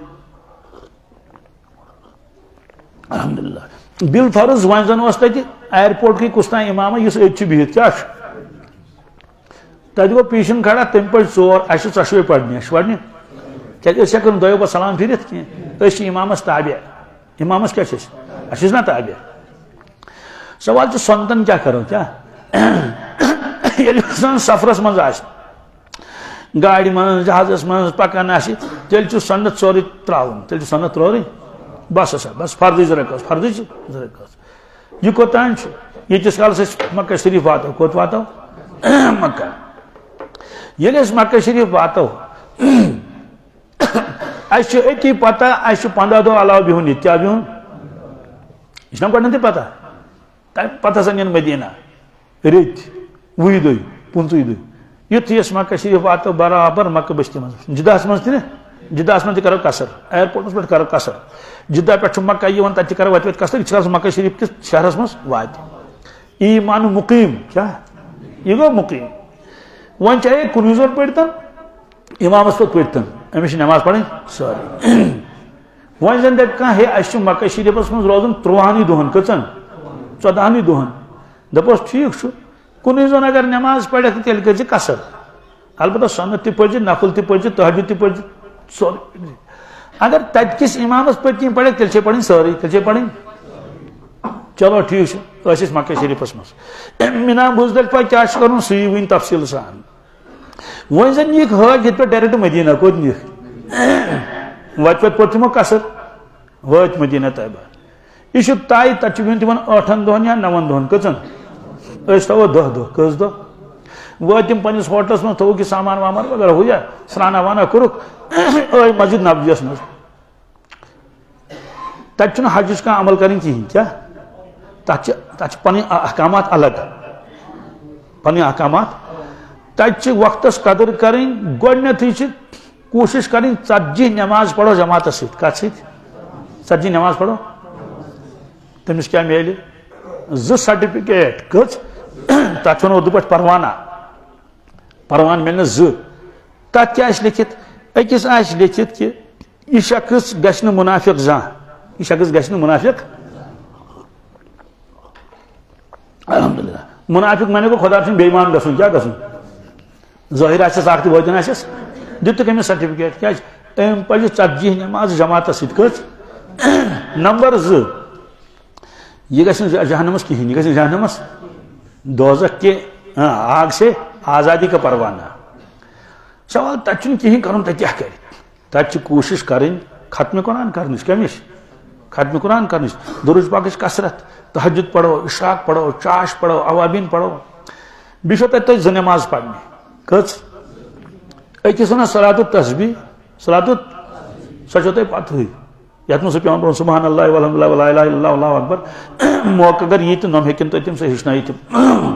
الحمدللہ بِل فرض وۄنۍ زن اوس تتہِ ایرپورٹکٕے کُس تانۍ امامہ یُس أتۍ چھُ بِہِتھ کیٛاہ چھُ تتہِ گوٚو پیٖشُن کھڑا تٔمۍ پٔرۍ ژور اسہِ چھِ ژۄشوے پرنہِ اسہِ پرنہِ کیٛازِ أسۍ ہٮ۪کو نہٕ دۄیو پتہٕ سلام پھِرِتھ کینٛہہ أسۍ چھِ امامس تابع امامس کیٛاہ چھِ أسۍ اسہِ چھِس نا تابع سوال چھُ سۄنتن کیٛاہ کرو کیٛاہ ییٚلہِ انسان سفرس منٛز آسہِ گاڑِ منٛز جہازس منٛز پکان آسہِ تیٚلہِ چھُ سۄنت سورُے ترٛاوُن تیٚلہِ چھُ سۄنت تورٕے بس ہسا بس فردٕچ زٕ رکٲژ فردٕچ زٕ رکٲژ یہِ کوٚتانۍ چھُ ییٖتِس کالس أسۍ مکہ شریٖف واتو کوٚت واتو مکہ ییٚلہِ أسۍ مکہ شریٖف واتو اسہِ چھِ أتی پتہ اسہِ چھُ پنٛداہ دۄہ علاوٕ بِہُن ییٚتہِ کیٛاہ بِہُن یہِ چھُنہ گۄڈنٮ۪تھٕے پتہ تمہِ پتہٕ ہسا نِن مدیٖنہ رٮ۪تۍ وُہہِ دۄہہِ پٕنٛژٕہہِ دۄہہِ یُتھُے أسۍ مکہ شریٖف واتو برابر مکہ بستی منٛز جداہس منٛز تہِ نہ جداہس منٛز تہِ کرو قصر ایرپورٹس پٮ۪ٹھ کرو قصر جدہ پٮ۪ٹھ چھُ مکہ یِوان تتہِ تہِ کرو وتہِ وتہِ قصر یِتِس کالس مکہ شریٖف کِس شہرس منٛز واتہِ یی مانہٕ مُقیٖم کیٛاہ یہِ گوٚو مُقیٖم وۄنۍ چاہے کُنوُہ زن پٔرۍتن امامس پتہٕ پٔرۍتن أمِس چھِ نٮ۪ماز پرٕنۍ سٲرٕے وۄنۍ زن دپہِ کانٛہہ ہے اسہِ چھُ مکہ شریٖفس منٛز روزُن ترٛوہنٕے دۄہن کٔژن ژۄدہنٕے دۄہن دپوس ٹھیٖک چھُ کُنُے زوٚن اگر نٮ۪ماز پرکھ تیٚلہِ کٔرۍ زِ قصر البتہ سۄنت تہِ پٔرۍ زِ نفل تہِ پٔرۍ زِ تہجُد تہِ پٔرۍ زِ سورُے اگر تتہِ کِس امامس پٔتۍ کِنۍ پرکھ تیٚلہِ چھے پرٕنۍ سٲرٕے تیٚلہِ چھے پرٕنۍ چلو ٹھیٖک چھُ ٲسۍ أسۍ مکہ شریٖفس منٛز مینا مزدلفہ کیٛاہ چھُ کرُن سُے ؤنۍ تفصیٖل سان وۄنۍ زن نِیکھ حٲج ییٚتہِ پٮ۪ٹھ ڈایریکٹ مدیٖنہ کوٚت نِیکھ وتہِ وتہِ پوٚر تِمو قصر وٲتۍ مدیٖنہ طیبہ یہِ چھُ طے تتہِ چھُ بِہُن تِمن ٲٹھن دۄہن یا نون دۄہن کٔژن أسۍ تھاوو دہ دۄہ کٔژ دۄہ وہ تم پنس ہوٹلس من تھوک یہ سامان وامان وغیرہ ہو جا سرانا وانا کورک مسجد نبویس مز تب حجچ کھانا عمل کریں کہین کیا تک پن احکامات الگ پن احکامات تب وقتس قدر کریں گۄڈنیتھٕے کوشش کریں ژتجی نماز پڑھو جماعت ست کت ست ژتجی نماز پڑھو تمس کیا میلہِ زٕ سرٹیفکیٹ کٔژ تتھ ونو اردو پٲٹھۍ پروانہ پروان ملن زٕ تتھ کیا آسہِ لیکھِتھ أکِس آسہِ لیکھِتھ کہ یہ شخص گژھِ نہٕ منافق زانٛہہ یہ شخص گژھِ نہٕ منافق الحمدللہ منافق مانے کو خدا سُنٛد بے ایمان گژھُن کیا گژھُن ظٲہِر آسٮ۪س اکھ تہٕ وٲتِن آسٮ۪س دِتُکھ أمِس سرٹیفکیٹ کیٛازِ أمۍ پزِ ژتجی نماز جماعتس سۭتۍ کٔژ نمبر زٕ یہ گژھِ نہٕ جہنمس کہیٖنۍ یہِ گژھِ نہٕ جہنمس دوزخ کے آگ سے آزادی کا پروانہ سوال تتہِ چھُنہٕ کِہیٖنۍ کرُن تتہِ کیٛاہ کرِ تتہِ چھِ کوٗشش کرٕنۍ ختمِ قرآن کرنٕچ کمِچ ختمِ قرآن کرنٕچ درود پاکٕچ کثرت تہجد پڑھو اشراق پڑھو چاش پڑھو اوابین پڑھو بیٚیہِ چھو تتہِ تۄہہِ زٕ نماز پرنہِ کٔژ أکِس ونان صلات التسبیح صلات سۄ چھو تۄہہِ پتہٕے یتھ منٛز سُہ پیٚوان پرُن سبحان اللہ والحمدللہ ولا اله الا اللہ واللہ اکبر موقع اگر یی تہٕ نۄم ہیٚکن تۄہہِ تِم سُہ ہیٚچھنٲیِتھ تِم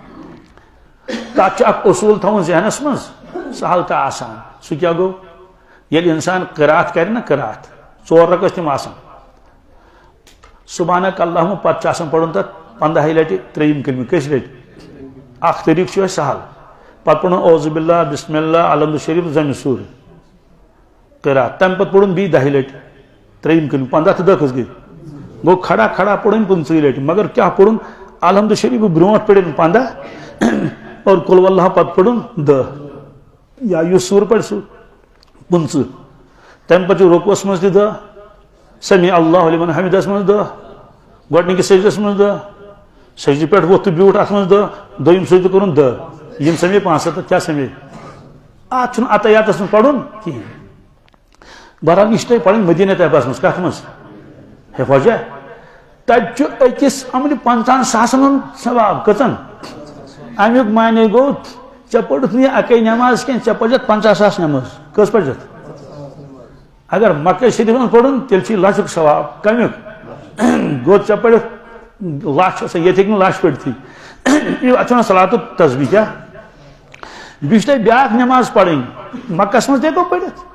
تتھ چھُ اکھ اصوٗل تھاوُن ذہنس منٛز سہل تہٕ آسان سُہ کیٛاہ گوٚو ییٚلہِ انسان قرات کرِ نا قرات ژور رکعت تِم آسان سبحانک اللہم پتہٕ چھُ آسان پرُن تتھ پندہے لٹہِ ترٛیٚیِم کلمہٕ کٔژِ لٹہِ اکھ طریقہٕ چھُ اَسہِ سہل پتہٕ پرُن اعوذ باللہ بسم اللہ الحمد شریف زمہِ سورہ قرات تمہِ پتہٕ پرُن بیٚیہِ دہہِ لٹہِ ترٛیٚیِم کلمہٕ پندہ تہٕ دہ کٔژ گٔے گوٚو کھڑا کھڑا پرُن پٕنژٕے لٹہِ مگر کیٛاہ پرُن الحمد شریف برونٛٹھ پرن پندہ اور قل واللہ پتہٕ پرُن دہ یا یُس سورٕ پرِ سُہ پٕنژٕ تمہِ پتہٕ چھُ رُکوٗعس منٛز تہِ دہ سمیع اللہ لمن حمدس منٛز دہ گۄڈنِکِس سجدس منٛز دہ سجدٕ پٮ۪ٹھ ووٚتھ تہٕ بیوٗٹھ اتھ منٛز دہ دوٚیِم سجدٕ کوٚرُن دہ یِم سمے پانٛژھ سَتتھ کیٛاہ سمے اتھ چھُنہٕ عطیاتس منٛز پرُن کِہیٖنۍ بہرحال یہِ چھِ تۄہہِ پرٕنۍ مدیٖنہ طیبس منٛز کتھ منٛز حفاظہ تتہِ چھُ أکِس عملہِ پنژہن ساسن ہُنٛد ثواب کٔژن امیُک معنے گوٚو ژےٚ پٔرٕتھ نہٕ یہِ اکے نٮ۪ماز کینٛہہ ژےٚ پرزٮ۪تھ پنژاہ ساس نٮ۪ماز کٔژ پرزٮ۪تھ اگر مکہ شریف منٛز پرُن تیٚلہِ چھُے لچھُک ثواب کمیُک گوٚو ژےٚ پرِتھ لچھ ییٚتہِ ہیٚکہِ نہٕ لچھ پٔرتھٕے اتھ چھِ ونان صلات التسبیح کیٛاہ بیٚیہِ چھِ تۄہہِ بیٛاکھ نٮ۪ماز پرٕنۍ مکس منٛز تہِ ہیٚکو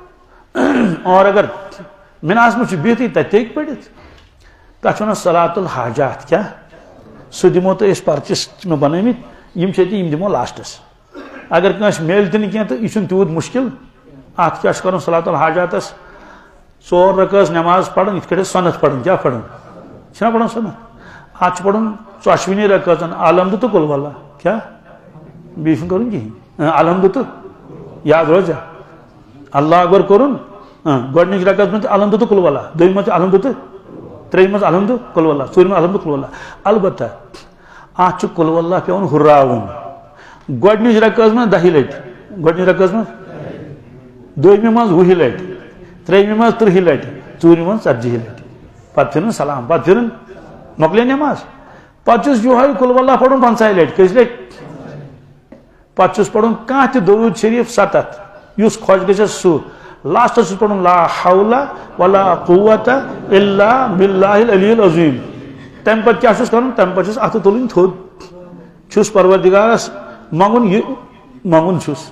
پٔرِتھ اور اگر مِناہس منٛز چھُ بِہتھٕے تتہِ تہِ ہیٚکہِ پٔرِتھ تتھ چھِ ونان صلات الحاجات کیٛاہ سُہ دِمو تۄہہِ أسۍ پرچس چھِ مےٚ بنٲومٕتۍ یِم چھِ ییٚتہِ یِم دِمو لاسٹس اگر کٲنٛسہِ میلہِ تہِ نہٕ کینٛہہ تہٕ یہِ چھُنہٕ تیوٗت مُشکل اتھ کیٛاہ چھُ کرُن صلات الحاجاتس ژور رکٲژ نٮ۪ماز پرٕنۍ یِتھ کٲٹھۍ سۄنت پرٕنۍ کیٛاہ پرٕنۍ چھِنا پرُن سۄنت اتھ چھُ پرُن ژۄشوٕنی رکٲژن الحمدُ تہٕ قل واللہ کیٛاہ بیٚیہِ چھُنہٕ کرُن کِہیٖنۍ الحمدُ تہٕ یاد روزیا اللہ اکبر کوٚرُن گۄڈنِچ رکعت منٛز تہِ الحمدُ تہٕ قل واللہ دوٚیِمہِ منٛز تہِ الحمدُ تہٕ ترٛیٚیِمہِ منٛز الحمدُ قل واللہ ژوٗرِمہِ منٛز الحمدُ قل واللہ البتہ اتھ چھُ قل واللہ پیٚوان ہُرراوُن گۄڈنِچ رکعت منٛز دہہِ لٹہِ گۄڈنِچ رکعت منٛز دوٚیمہِ منٛز وُہہِ لٹہِ ترٛیٚیِمہِ منٛز تٕرٛہہِ لٹہِ ژوٗرِمہِ منٛز ژتجی لٹہِ پتہٕ پھِرُن سلام پتہٕ پھِرُن مۄکلے نٮ۪ماز پتہٕ چھُس یِہوے قل واللہ پرُن پنژاہہِ لٹہِ کٔژِ لٹہِ پتہٕ چھُس پرُن کانٛہہ تہِ درود شریف ستتھ یُس خۄش گژھٮ۪س سُہ لاسٹس چھُس پرُن لا حول ولا قوة الا باللہ العلی العظیم تمہِ پتہٕ کیٛاہ چھُس کرُن تمہِ پتہٕ چھُس اتھٕ تُلٕنۍ تھوٚد چھُس پروردگارس منٛگُن یہِ منٛگُن چھُس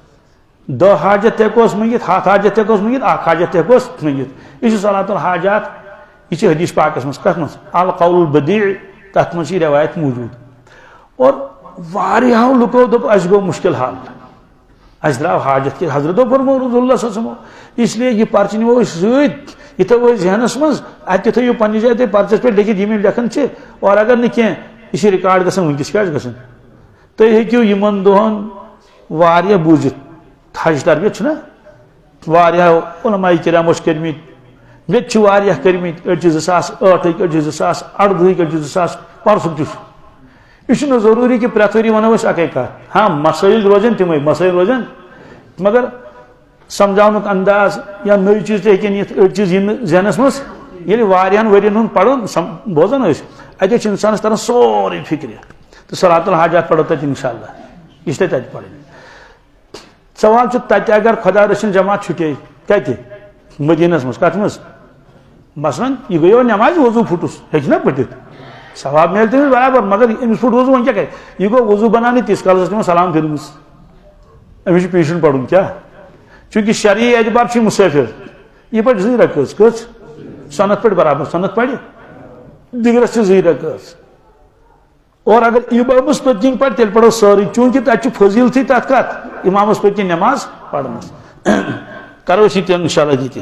دہ حاجت تہِ ہیٚکوس مٔنگِتھ ہتھ حاجت تہِ ہیٚکوس مٔنگِتھ اکھ حاجت تہِ ہیٚکوس مٔنگِتھ یہِ چھُ صلات الحاجات یہ چھِ حدیث پاکس منٛز کتھ منٛز القول البدیع تتھ منٛز چھِ یہِ روایت موٗجوٗد اور واریاہو لُکو دوٚپ اسہِ گوٚو مُشکل حال اسہِ درٛاو حاجت کہِ حضرتو فرمو رسول اللہ صلی اللہ علیہ وسلم اس لیے یہِ پرچہِ نِمو أسۍ سۭتۍ یہِ تھاوو أسۍ ذہنس منٛز اتہِ تہِ تھٲیِو پننہِ جایہِ تُہۍ پرچس پٮ۪ٹھ لیکھِتھ یِم یِم لیکھان چھِ اور اگر نہٕ کینٛہہ یہِ چھِ رِکاڈ گژھان وٕنکیٚس کیٛاہ چھُ گژھان تُہۍ ہیٚکِو یِمن دۄہن واریاہ بوٗزِتھ حج تربیت چھُنہ واریاہو علماء کرامو چھِ کٔرمٕتۍ مےٚ تہِ چھِ واریاہ کٔرمٕتۍ أڑۍ چھِ زٕ ساس ٲٹھٕکۍ أڑۍ چھِ زٕ ساس اردہٕکۍ أڑۍ چھِ زٕ ساس پرسُک تہِ چھُ یہ چھُنہٕ ضروٗری کہِ پرٛٮ۪تھ ؤری ونو أسۍ اکے کتھ ہاں مسٲیل روزن تِمے مسٲیل روزن مگر سمجھاونُک انداز یا نٔے چیٖز تہِ ہیٚکن یِتھ أڑۍ چیٖز یِن نہٕ ذہنس منٛز ییٚلہِ واریاہن ؤرین ہُنٛد پرُن بوزان ٲسۍ اتہِ چھُ انسانس تران سورُے فِکرِ تہٕ صلات الحاجات پرو تتہِ انشاء اللہ اس لیے تت پڑھیں سوال تت اگر خدا رسن جماعت چھٹے کت مدینس مز کت مز مثلاً یہ گیو نماز وضو پھٹس ہیکہ پٹت ثواب مل تمہیں برابر مگر امس پھٹ وضو وی کیا یہ گو وضو بنانے تیس کالس تم سلام پھرم امس پیشن پڑھن کیا چونکہ شرعی اعتبار مسافر یہ پہ زی رکز کس سنت پہ برابر سنت پڑھ دگرس زی رکز اور اگر امامس پت کن پڑھ تیل پڑھو ساری چونکہ تک فضیل تھی تک کت امامس پت کن نماز پڑھنس کرو اسی تین ان شاء اللہ جیتے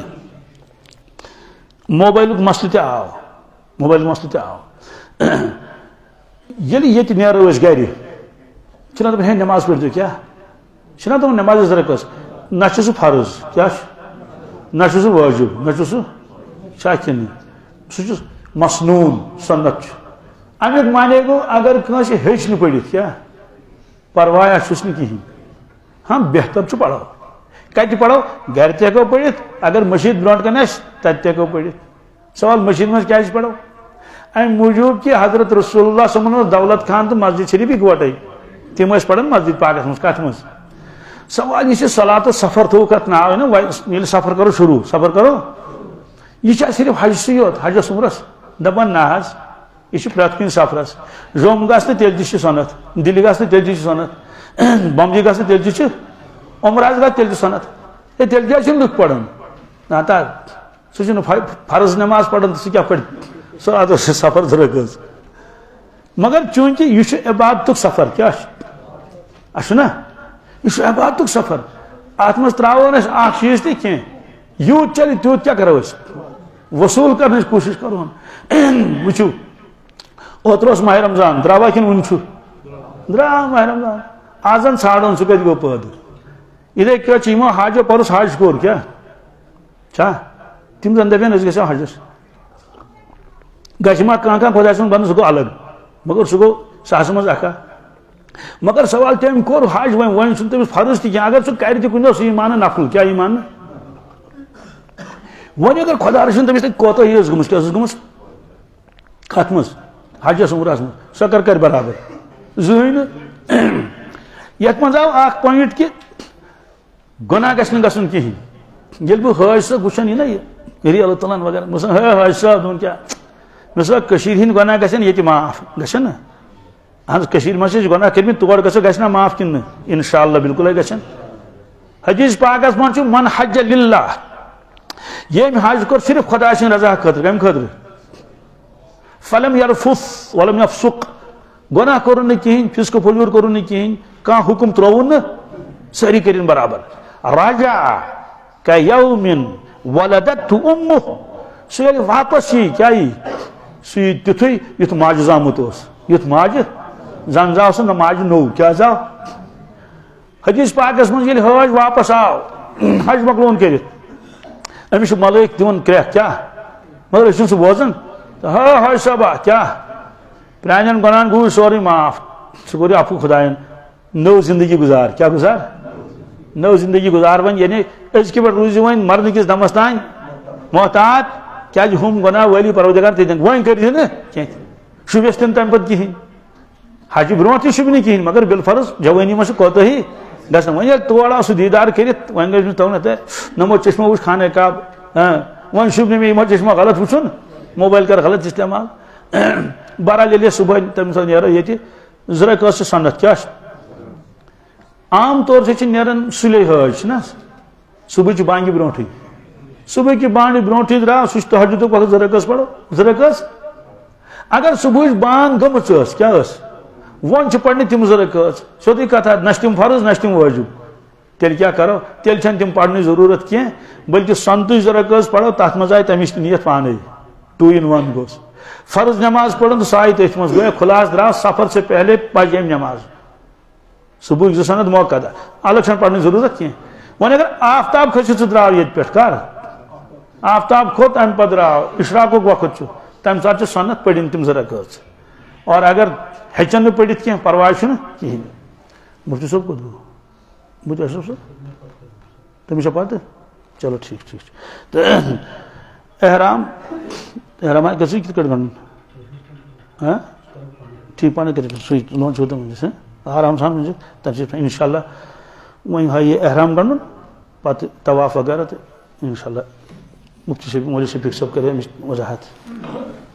موبائل مسئلہ تہ آو موبائل مسئلہ تہ آو یل یہ نیرو اس گھر چھنا دپان ہے نماز پڑھو کیا چھنا دپان نماز ذرا کس نہ سہ فرض کیا نہ سہ واجب نہ سہ چھ کن سہ مسنون سنت امیک مانے گو اگر کنس ہیچ نہ پڑھت کیا پرواہ چھس نہ کہین ہاں بہتر پڑھو کت پڑھو گھر تہ ہیکو پڑھت اگر مسجد برونٹ کن آس تت تہ ہیکو پڑھت سوال مسجد مز کیا پڑھو ام موجود کہ حضرت رسول اللہ صلی اللہ علیہ وسلم دولت خان تو مسجد شریف اکوٹے تم پڑھن مسجد پاکس مز کت مز سوال یہ صلاۃ سفر تھو کت ناو نا یل سفر کرو شروع سفر کرو یہ صرف حج سی یوت حجس عمرس دپان نا حظ یہ پریت کن سفرس روم گھس تیل تہ سنت دلی گھس تیل تہ سنت بمبئی گھس تیل تہ عمرہ گھس تیل تہ سنت ہے تیل کیا لکھ پڑھن ناتا سہ فرض نماز پڑھن سہ کیا پڑھ سہ سفر درگز مگر چونکہ یہ عبادت سفر کیا اچھا یہ عبادت سفر ات مز تراو اخ چیز تہ کی یوت چلے تیوت کیا کرو وصول کرنے کوشش کرو وچو اوتر ماہ رمضان دروا کن ون درا ماہ رمضان آزن ژھانڈن سہ کت گو پید ادے کیا حاجو پرس حج کور کیا چھا تم زن دپن اس گھو حجس گھما کان کان خدا سن بند سہ گو الگ مگر سہ گو ساس مز اکا مگر سوال تم کور حج ون ون چھ تمس فرض تہ اگر سہ کر تہ کن سہ مان نفل کیا مان ون اگر خدا رسن تمس کوتہ یس گمس کیا گمس کت مز حجس عمرس مز سہ کر کر برابر زہین یت مز آو اخ پوائنٹ کہ گناہ گھن گھن کہین یل بہ حاج صاحب وچھان یہ نا یہ ریل تلان وغیرہ مس ہے حاج صاحب دون کیا مس کشیر ہند گناہ گھن یہ معاف گھن اہن کشیر مز گناہ کرمت تور گھو گھنا معاف کن انشاء اللہ بالکل گھن حدیث پاکس من من حج للہ یم حج کور صرف خدا سن رضا خاطر کم خاطر فلم یرفث ولم یفسق گناہ کور کہین فسق فجور کور کہین کان حکم ترون ساری کرین برابر راجع کیوم ولدت امہ سہ یل واپس یہ کیا سہ تیتھے یت ماجہ زامت یت ماجہ زن زاو سہ ماجہ نو کیا زاو حدیث پاکس من یل حاج واپس آو حج مکلون کرت امس ملائک دون کریک کیا مگر اس سہ بوزن ہاں حاج صاحبہ کیا پرانین گناہن گو سوری معاف سہ گو اپو خدائن نو زندگی گزار کیا گزار نو زندگی گزار ون یعنی ازکہ پہ روز ون مرن کس دمس تان محتاط کیا ہم گناہ والی پروردگار تین ون کر شبس تم تم پہ کہین حج برو تہ شب کہین مگر بالفرض جوانی من کوتہ ہی گھن ون تور آو سہ دیدار کرت ون گھس تو نمو چشمہ وچ خانہ کعب ون شب نی مے چشمہ غلط وچن موبائل کر غلط استعمال بہرحال یل صبح تم سات نیرو یہ ذرا کس سنت کیا عام طور سے نیران سلے حج نا صبح بانگہ برونٹھ صبح کی بانگ برونٹھ درا سہ تہجد وقت ذرا کس پڑھو ذرا کس اگر صبح بانگ گمت کیا ون پڑھنے تم ذرا کس سیودی کتھا نہ تم فرض نہ تم واجب تیل کیا کرو تیل چھن تم پڑھنے ضرورت کی بلکہ سنتش ذرا کس پڑھو تر مز آئی تمچ نیت پانے ٹو ان ون گوس فرض نماز پڑھن تو سہ آئی تھی مز گویا خلاص درا سفر سے پہلے پج ام نماز صبح زٕ سنت موقع دا الگ چھن پڑھنے ضرورت کی ون اگر آفتاب کھست سہ درا یہ پہ کر آفتاب کھوت ام پہ درا اشراق وقت تمہ سات سنت پڑھن تم ذرا کس اور اگر ہیچن پڑھت کی پرواہ کہین مفتی صاحب کوت گو مفتی اشرف صاحب تمس پتہ چلو ٹھیک ٹھیک تو احرام احرام گھو کت کٹ گن ٹھیک پانے کر سی لون چھو تم آرام سان تمہیں انشاء اللہ وہیں ہائی احرام گنڈن پتہ طواف وغیرہ تو انشاء اللہ مفتی شفیق مولوی شفیق صاحب کرے وضاحت.